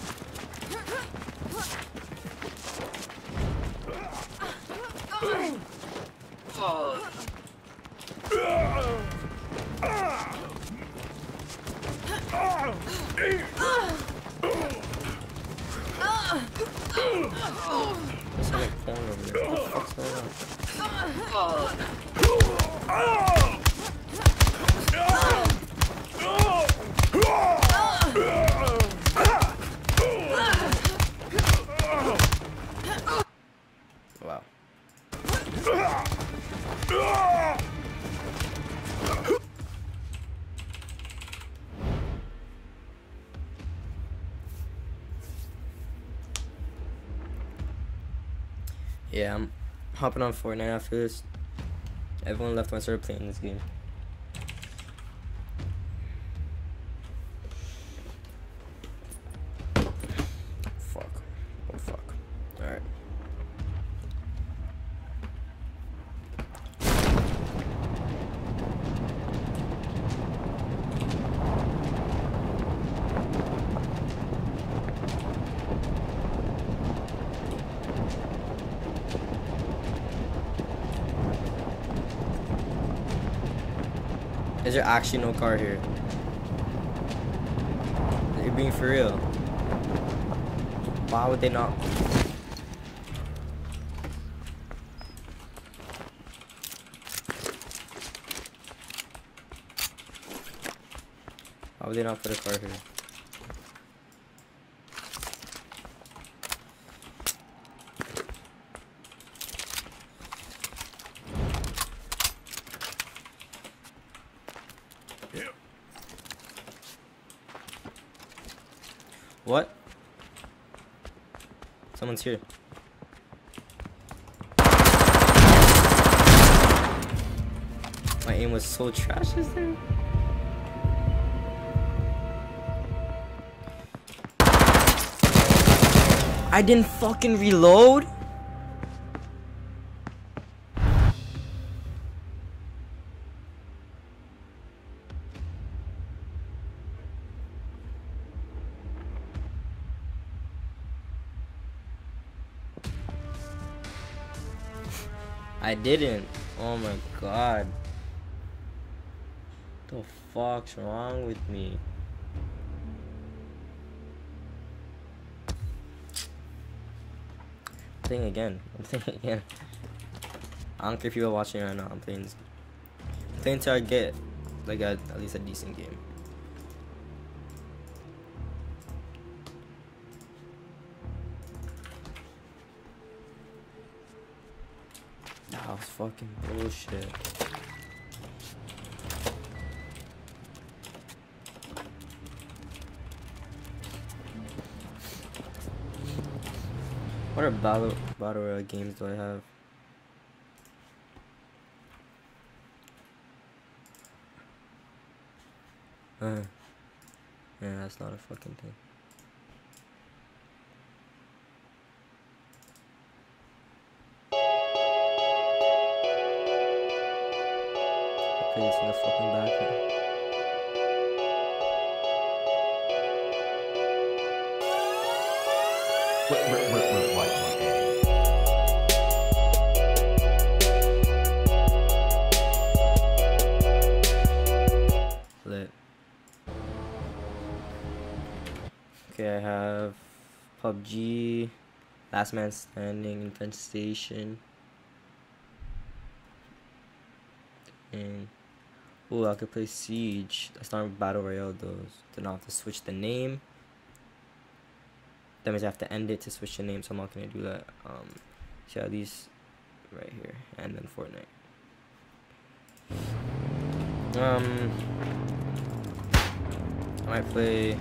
There's some like porn over there. What the fuck's going on? Wow. Yeah, I'm hopping on Fortnite after this. Everyone left when I started playing this game. Is there actually no car here? You're being for real. Why would they not? Why would they not put a car here? What? Someone's here. My aim was so trash just there. I didn't fucking reload. I didn't. Oh my god. What the fuck's wrong with me? I'm playing again. I'm playing again. I don't care if you are watching right now. I'm playing this. I'm playing until I get like a, at least a decent game. That was fucking bullshit. What are battle battle royale games do I have? Uh, yeah, that's not a fucking thing. I play this in the fucking background.
Wait, wait, wait, wait, what?
Lit. Okay, I have P U B G, Last Man Standing, Infestation, and ooh, I could play Siege. That's not Battle Royale though. Then I'll have to switch the name. That means I have to end it to switch the name, so I'm not gonna do that. Um, so yeah, these right here, and then Fortnite. Um, I might play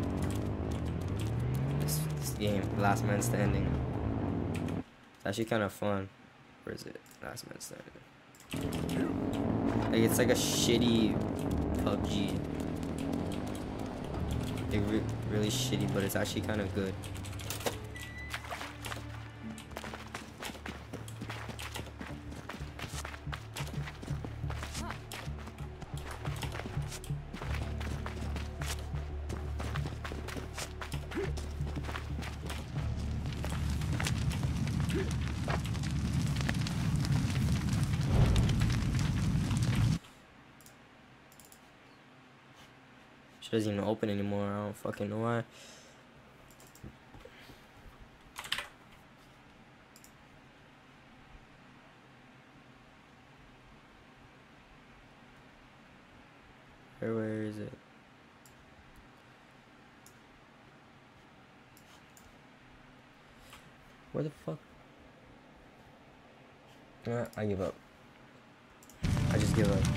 this, this game, Last Man Standing. It's actually kind of fun. Where is it? Last Man Standing. Like it's like a shitty P U B G. Like re really shitty, but it's actually kind of good. She doesn't even open anymore. I don't fucking know why. Where, where is it? Where the fuck? Uh, I give up. I just give up.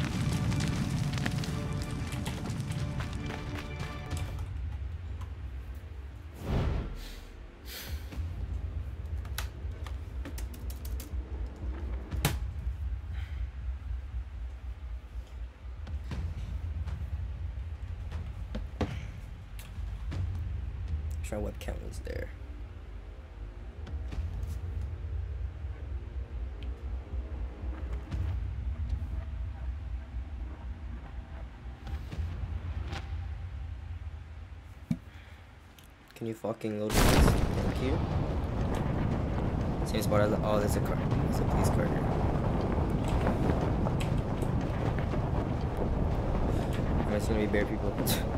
My webcam was there. Can you fucking load this? Thank you. Same spot as the, oh, there's a car. There's a police car here. Am I gonna be bare people?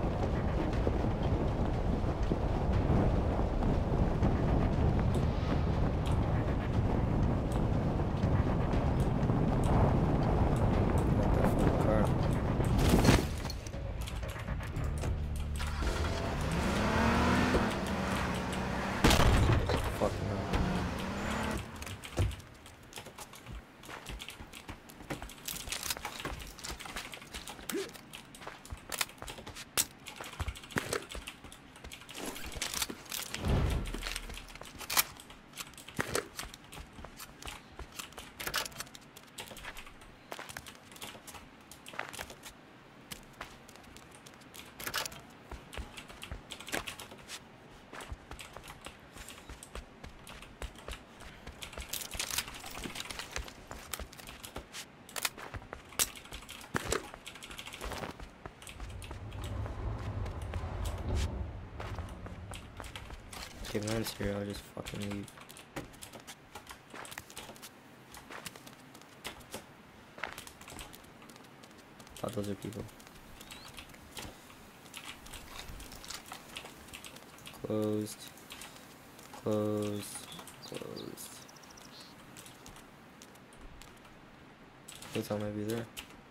If anyone's here, I'll just fucking leave. Thought those are people. Closed. Closed. Closed. Hotel might be there.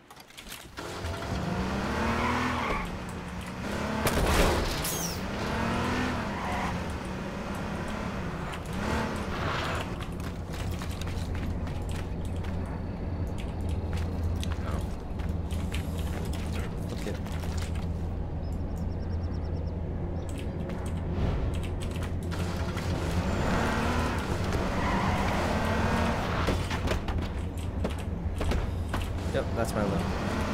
Yep, that's my low.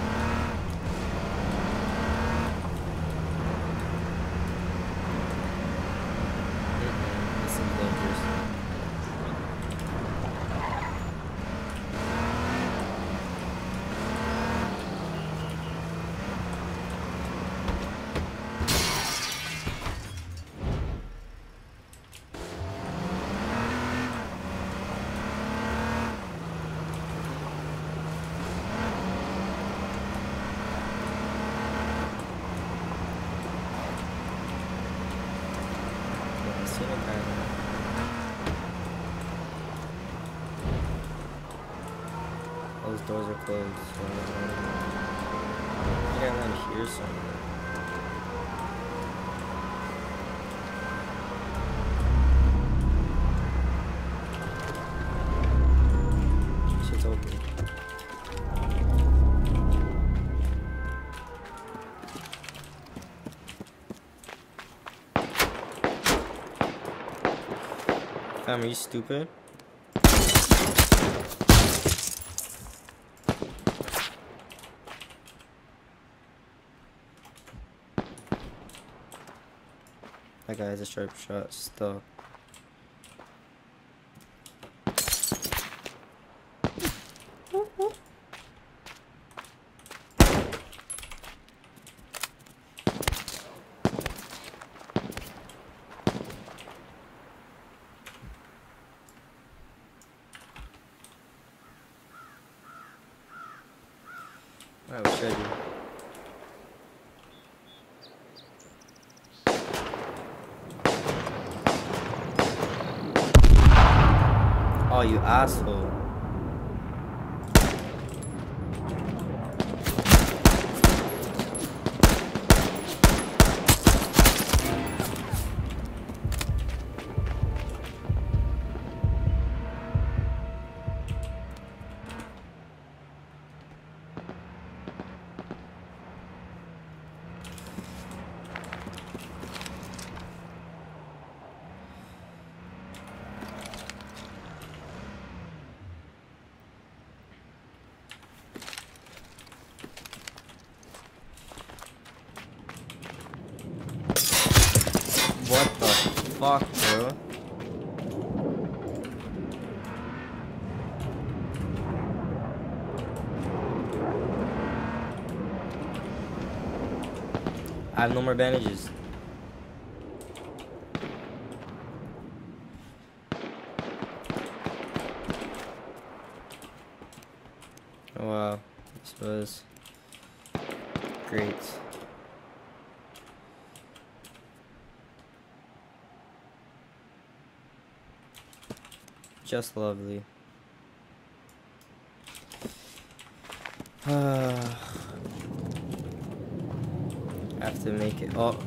This is dangerous. Those doors are closed, so I think I land here somewhere. Shit's open. Fam, are you stupid? That guy has a sharp shot still. Alright, what should I do? Oh, you asshole. What the fuck, bro? I have no more bandages. Oh wow, this was great. just lovely. I have to make it. Oh.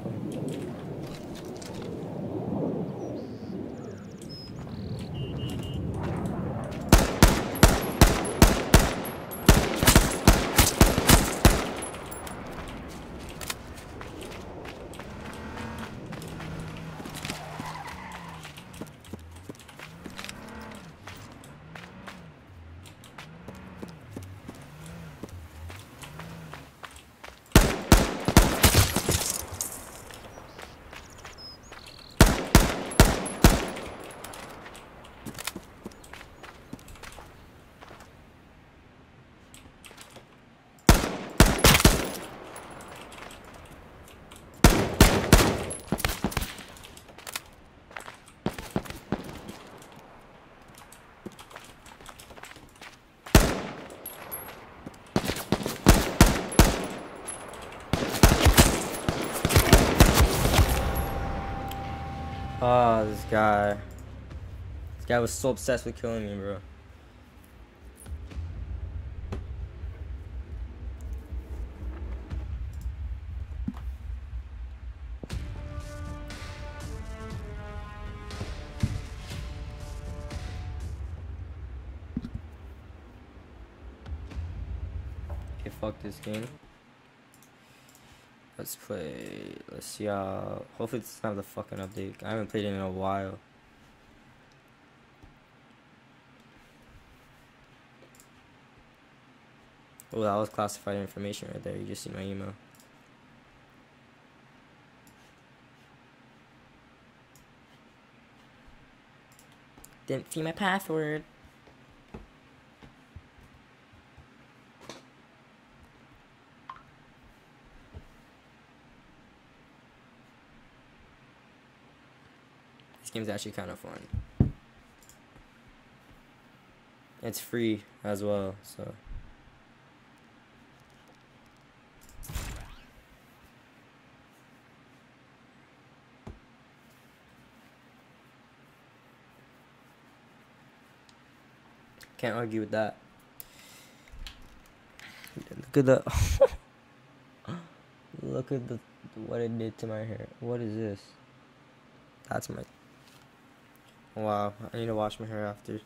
Oh, this guy. This guy was so obsessed with killing me, bro. Okay, fuck this game. Let's play. Let's see how. Hopefully, it's not the fucking update. I haven't played it in a while. Oh, that was classified information right there. You just see my email. Didn't see my password. This game's actually kind of fun. It's free as well, so. Can't argue with that. Look at the look at the what it did to my hair. What is this? That's my. Wow, I need to wash my hair after.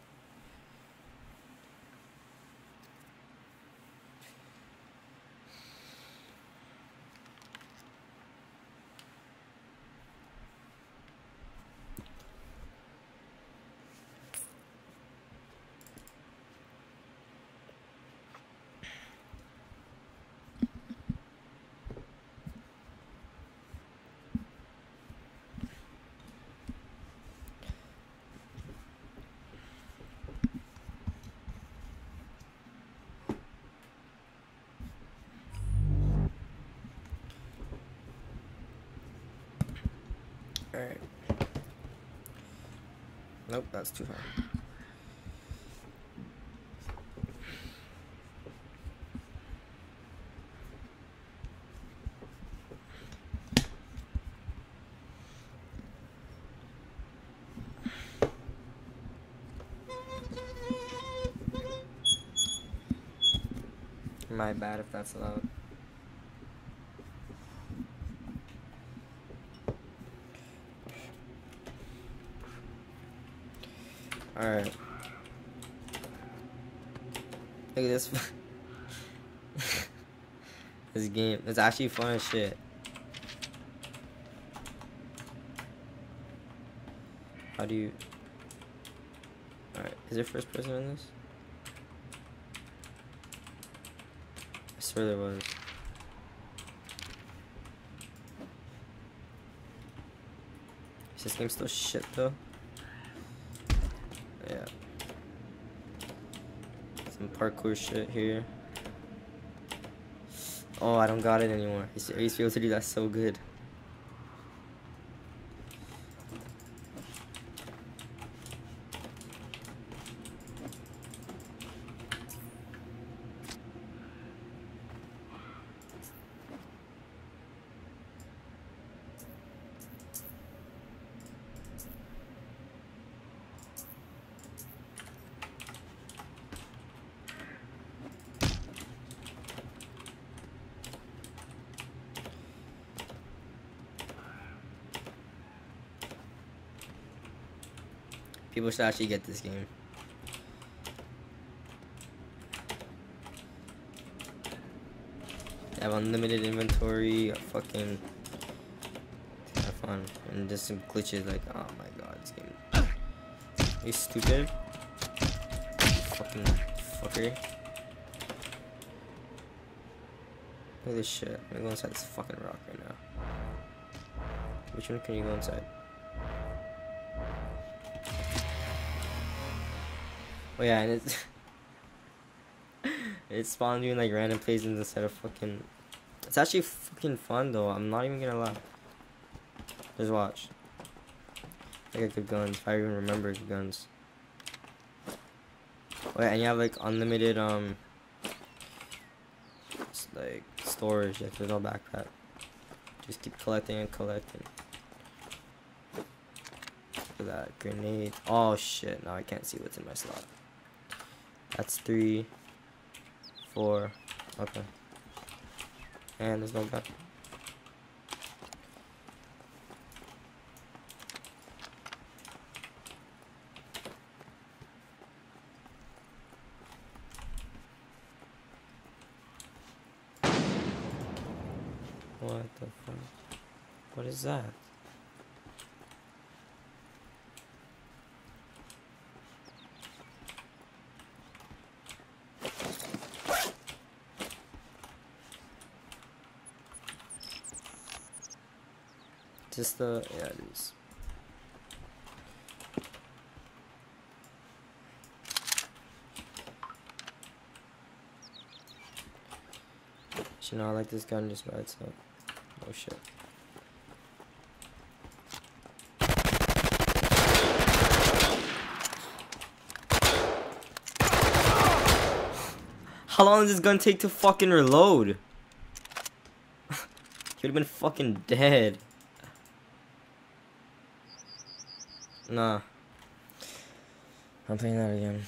Alright. Nope, that's too hard. My bad if that's loud. Alright. Look at this. This game. It's actually fun as shit. How do you... Alright. Is there first person in this? I swear there was. Is this game still shit though? Yeah. Some parkour shit here. Oh, I don't got it anymore. I used to, I used to be able to do that so good. People should actually get this game. They have unlimited inventory, fucking have fun, and just some glitches like, oh my god, this game. Are you stupid? You fucking fucker. Look at this shit. I'm gonna go inside this fucking rock right now. Which one can you go inside? Oh yeah, and it's it spawned you in like random places instead of fucking. It's actually fucking fun though. I'm not even gonna lie. Just watch. I got good guns. If I even remember the guns. Oh yeah, and you have like unlimited um. It's like storage. Yeah, there's no backpack. Just keep collecting and collecting. Look at that grenade. Oh shit! Now I can't see what's in my slot. That's three, four, okay. And there's no gun. What the fuck? What is that? Just the, yeah, it is. You know, I like this gun just by itself. Oh shit. How long does this gun take to fucking reload? You'd have been fucking dead. Nah. I'm playing that again.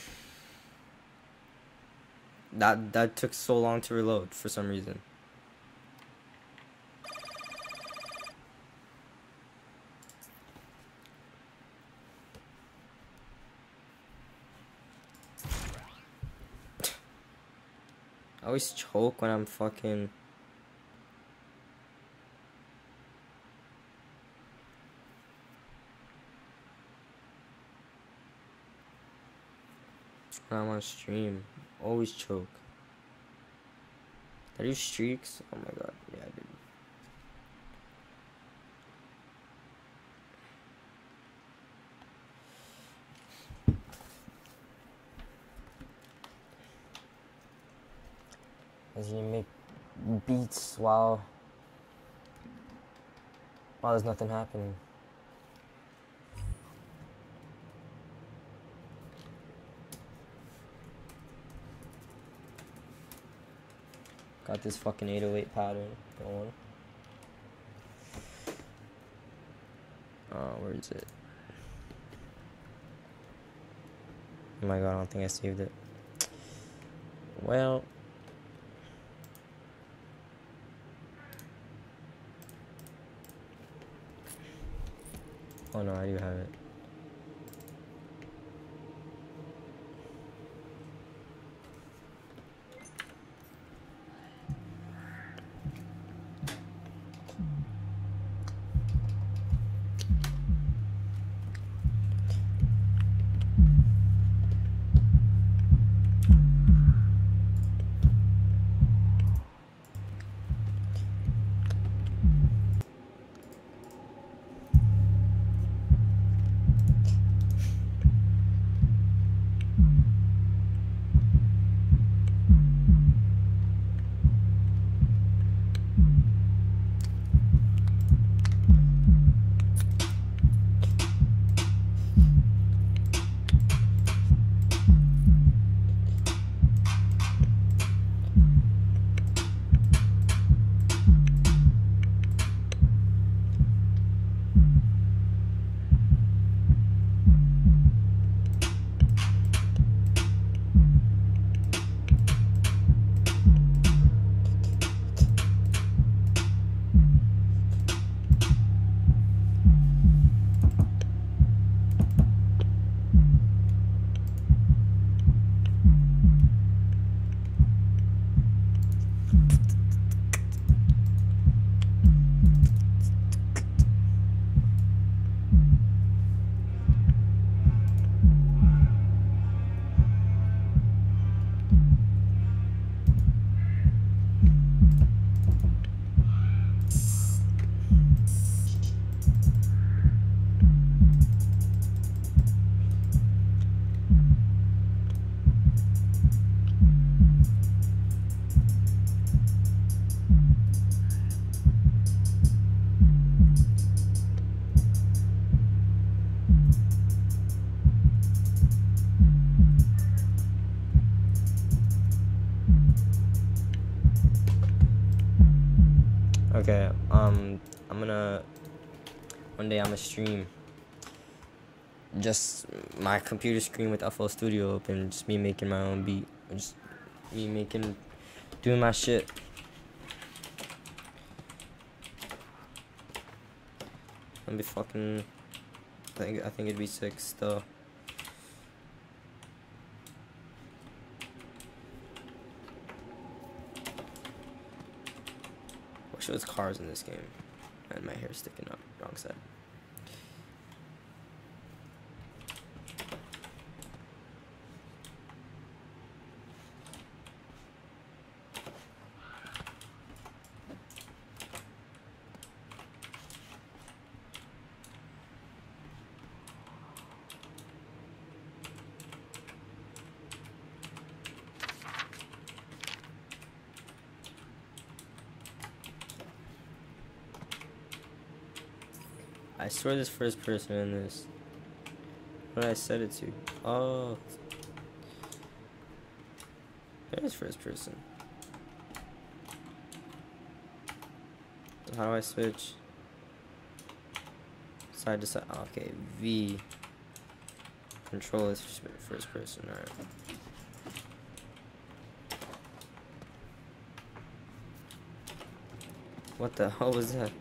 That that took so long to reload for some reason. I always choke when I'm fucking. When I'm on stream, always choke. Did I do streaks? Oh my god, yeah, I did. As you make beats while while there's nothing happening. Got this fucking eight oh eight pattern going. Oh, where is it? Oh my god, I don't think I saved it. Well. Oh no, I do have it. Okay, um, I'm gonna, one day I'm gonna stream just my computer screen with F L Studio open, just me making my own beat, just me making, doing my shit. I'll be fucking, I think, I think it'd be sick still. Wish it was cars in this game. And my hair's sticking up, wrong side. I swear this first person in this. What did I set it to? Oh. There's first person. How do I switch? Side to side. Oh, okay, V. Control is first person, alright. What the hell was that?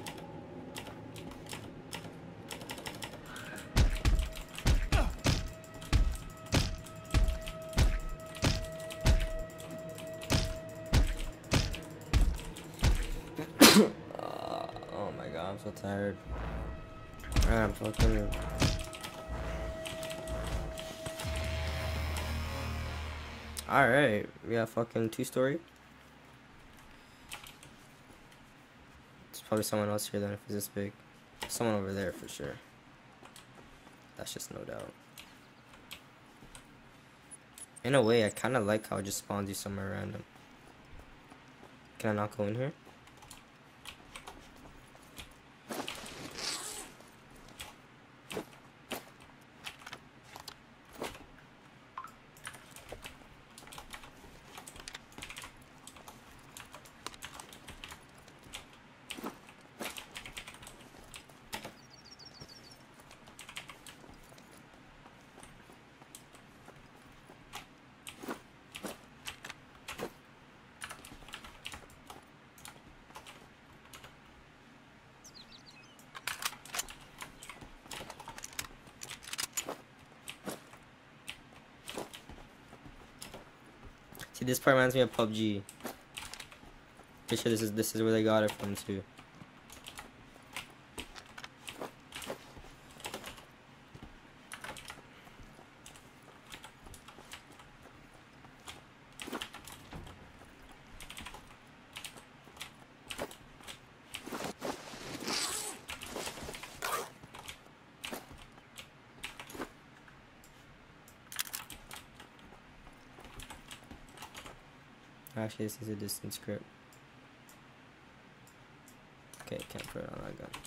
I'm so tired. Alright, I'm fucking. Alright, we got fucking two story. There's probably someone else here then if it's this big. Someone over there for sure. That's just no doubt. In a way, I kind of like how it just spawns you somewhere random. Can I not go in here? See, this part reminds me of P U B G. Pretty sure this is this is where they got it from too. Actually, this is a distance grip. Okay, can't put it on that gun.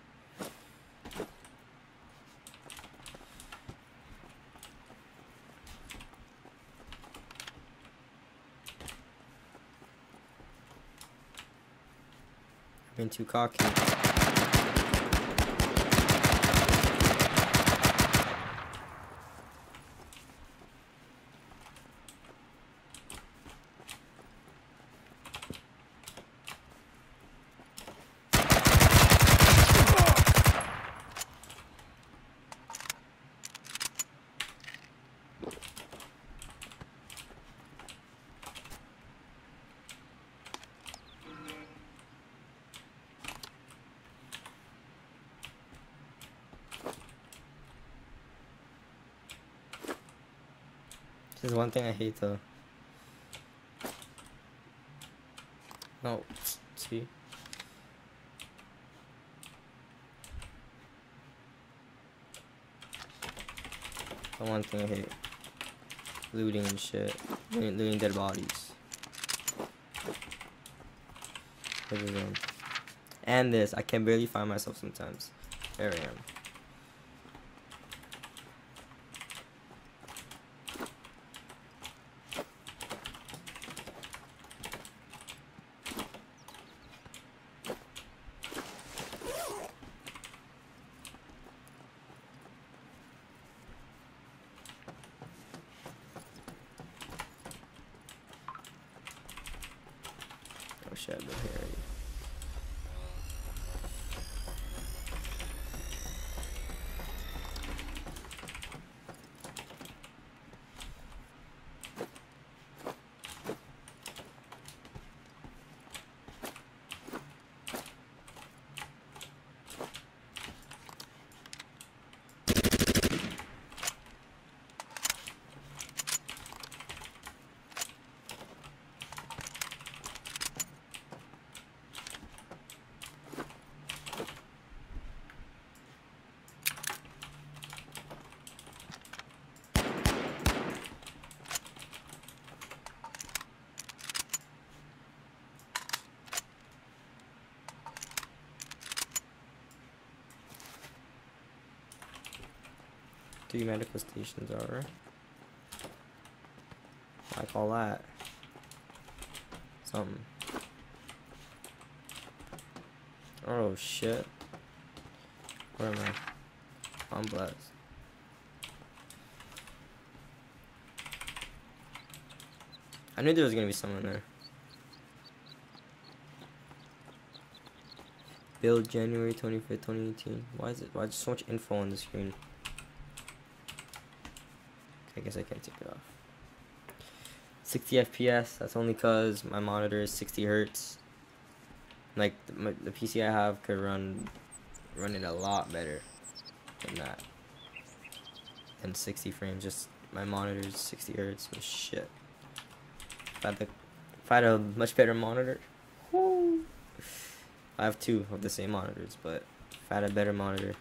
I've been too cocky. This is one thing I hate though. No, see? The one thing I hate. Looting and shit. Looting, looting dead bodies. Look at them. And this, I can barely find myself sometimes. There I am. shit, I've been here already. Three medical stations are. I call that something. Oh shit. Where am I? I'm blessed. I knew there was gonna be someone there. Build January twenty-fifth, twenty eighteen. Why is it? Why is so much info on the screen? I guess I can't take it off. sixty F P S. That's only cause my monitor is sixty hertz. Like the, my, the P C I have could run run it a lot better than that. Than sixty frames. Just my monitor is sixty hertz. And shit. If I had the, if I had a much better monitor. Woo. I have two of the same monitors, but if I had a better monitor.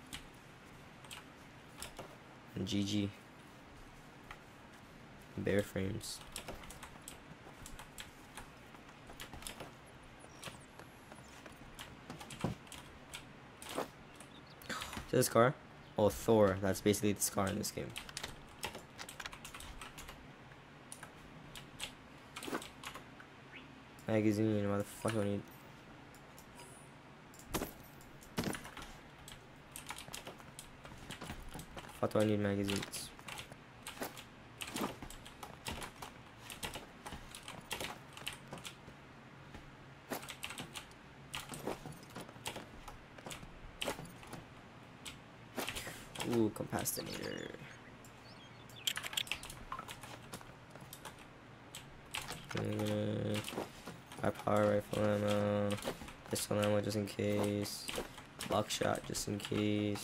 And G G. Bare frames. Is this car? Oh, Thor. That's basically the car in this game. Magazine. Why the fuck do I need? What do I need magazines? Ooh, capacitor. Uh, high power rifle ammo. Pistol ammo just in case. Buckshot just in case.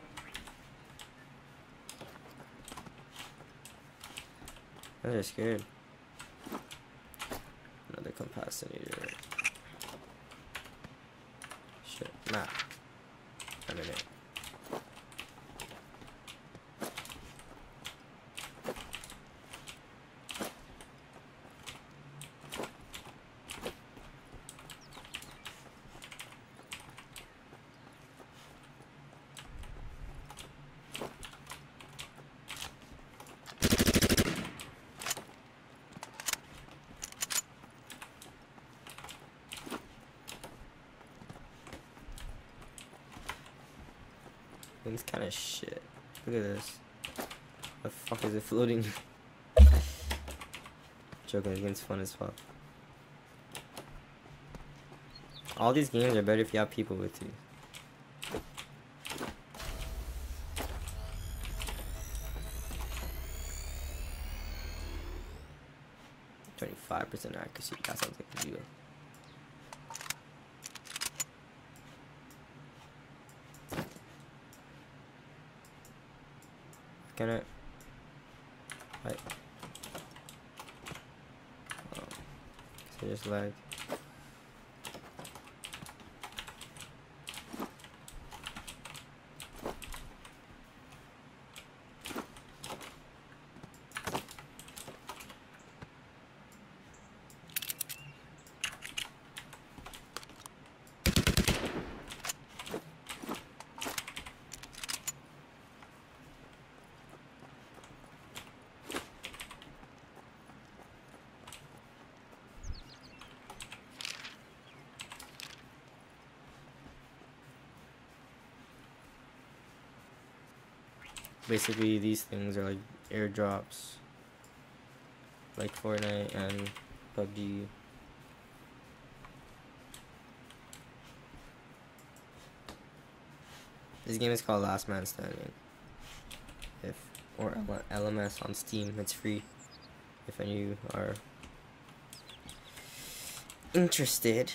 Oh, they're scared. Another capacitor. Shit, map. A minute. Thing's kind of shit. Look at this. The fuck is it floating? Joking, this game's fun as fuck. All these games are better if you have people with you. twenty-five percent accuracy. That sounds like a deal. Can I? Right. Oh. So just lag. Basically, these things are like airdrops, like Fortnite and P U B G. This game is called Last Man Standing. If or L M S on Steam, it's free. If any of you are interested.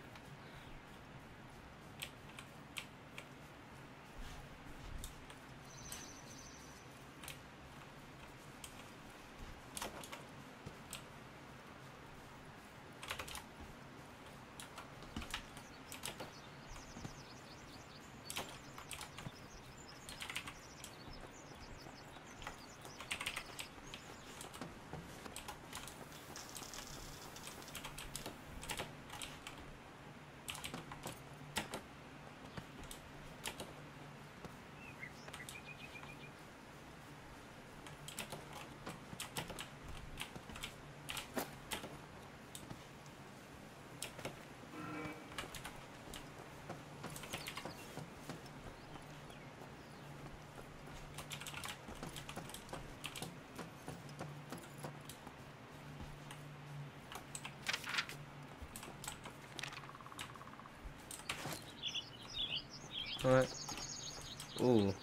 What? Ooh.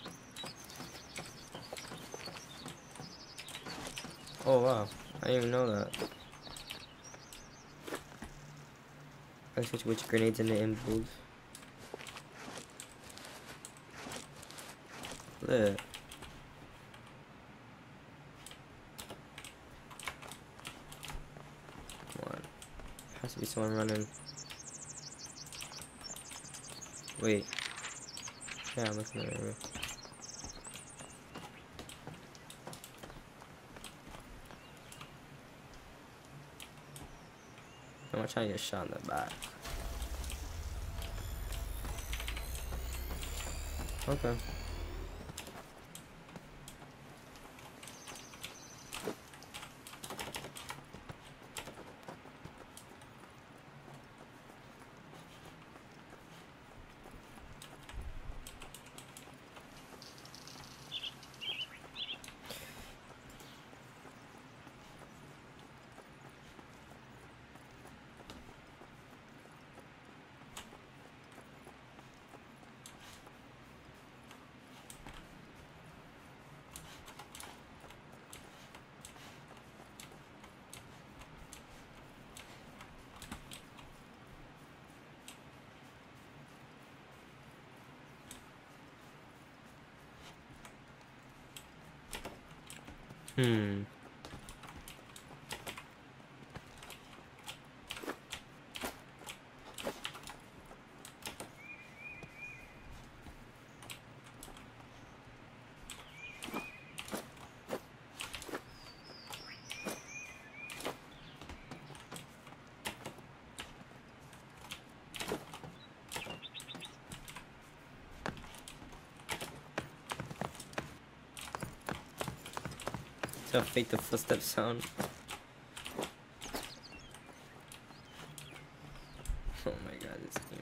Oh wow, I didn't even know that. I switch which grenades in the impulse. Lit. Come on. Has to be someone running. Wait. Yeah, I'm looking at it. I'm trying to get shot in the back. Okay. Hmm. To fake the footstep sound. Oh my god, this game.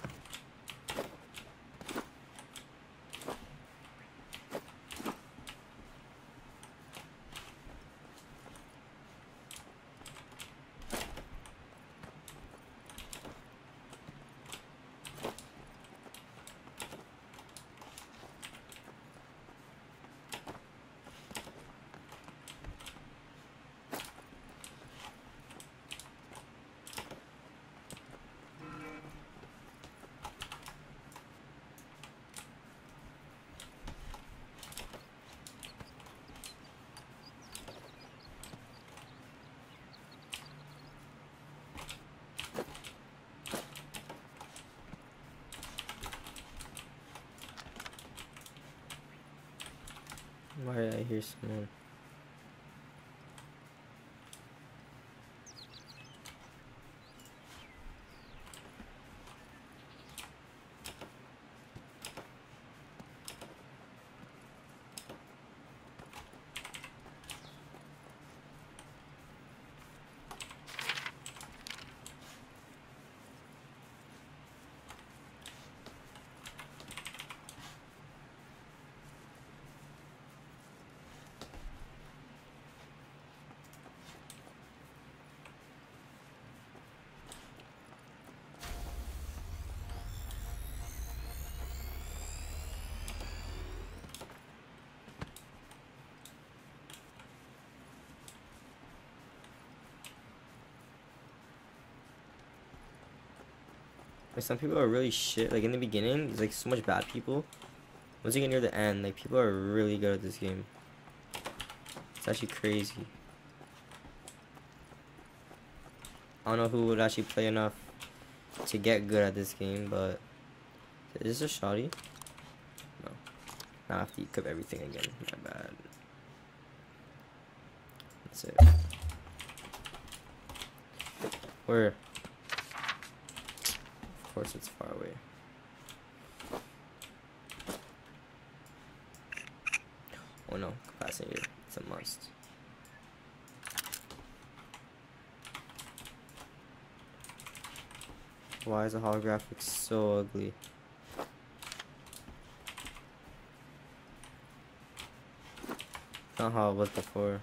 Why did I hear someone? Like some people are really shit. Like in the beginning, there's like so much bad people. Once you get near the end, like people are really good at this game. It's actually crazy. I don't know who would actually play enough to get good at this game, but is this a shoddy? No. Now I have to equip everything again. My bad. That's it. Where? Of course it's far away. Oh no, capacitor. It's a must. Why is the holographic so ugly? Not how it was before.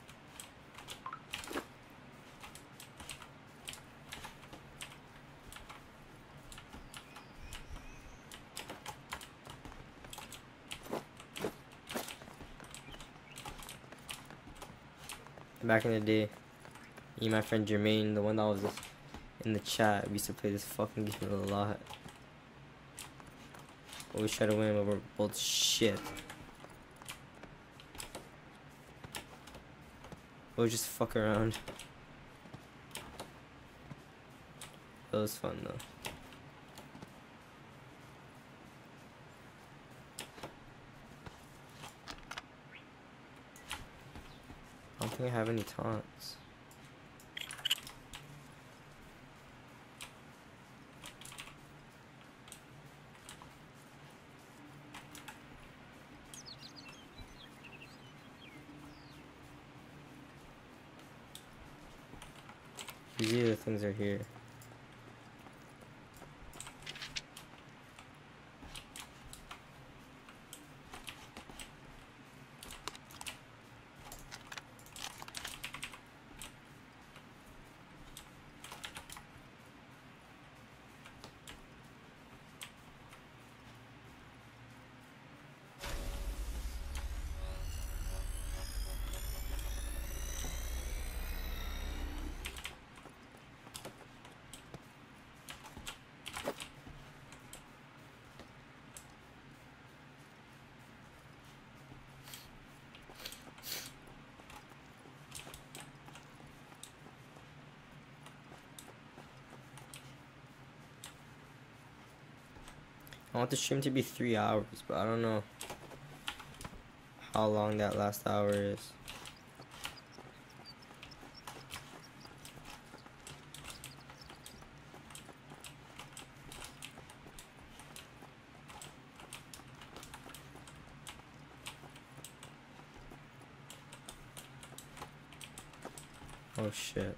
Back in the day, me and my friend Jermaine, the one that was in the chat, we used to play this fucking game a lot. Always try to win, but we're both shit. We'll just fuck around. That was fun though. I don't think I have any taunts. Usually the things are here. I want the stream to be three hours, but I don't know how long that last hour is. Oh shit.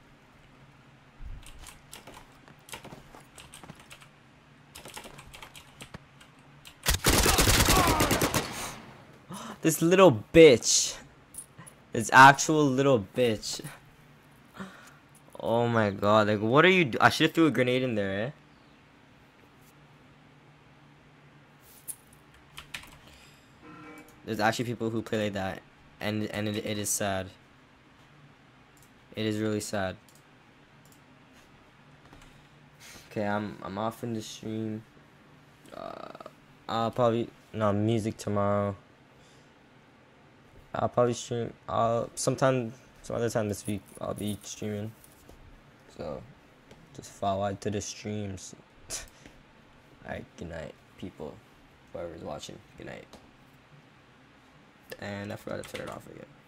This little bitch. This actual little bitch. Oh my god, like what are you do- I should have threw a grenade in there, eh? There's actually people who play like that, and and it, it is sad. It is really sad. Okay, I'm I'm off in the stream. Uh, I'll probably no music tomorrow. I'll probably stream. I'll sometime some other time this week. I'll be streaming. So just follow to the streams. Alright, good night, people. Whoever's watching, good night. And I forgot to turn it off again.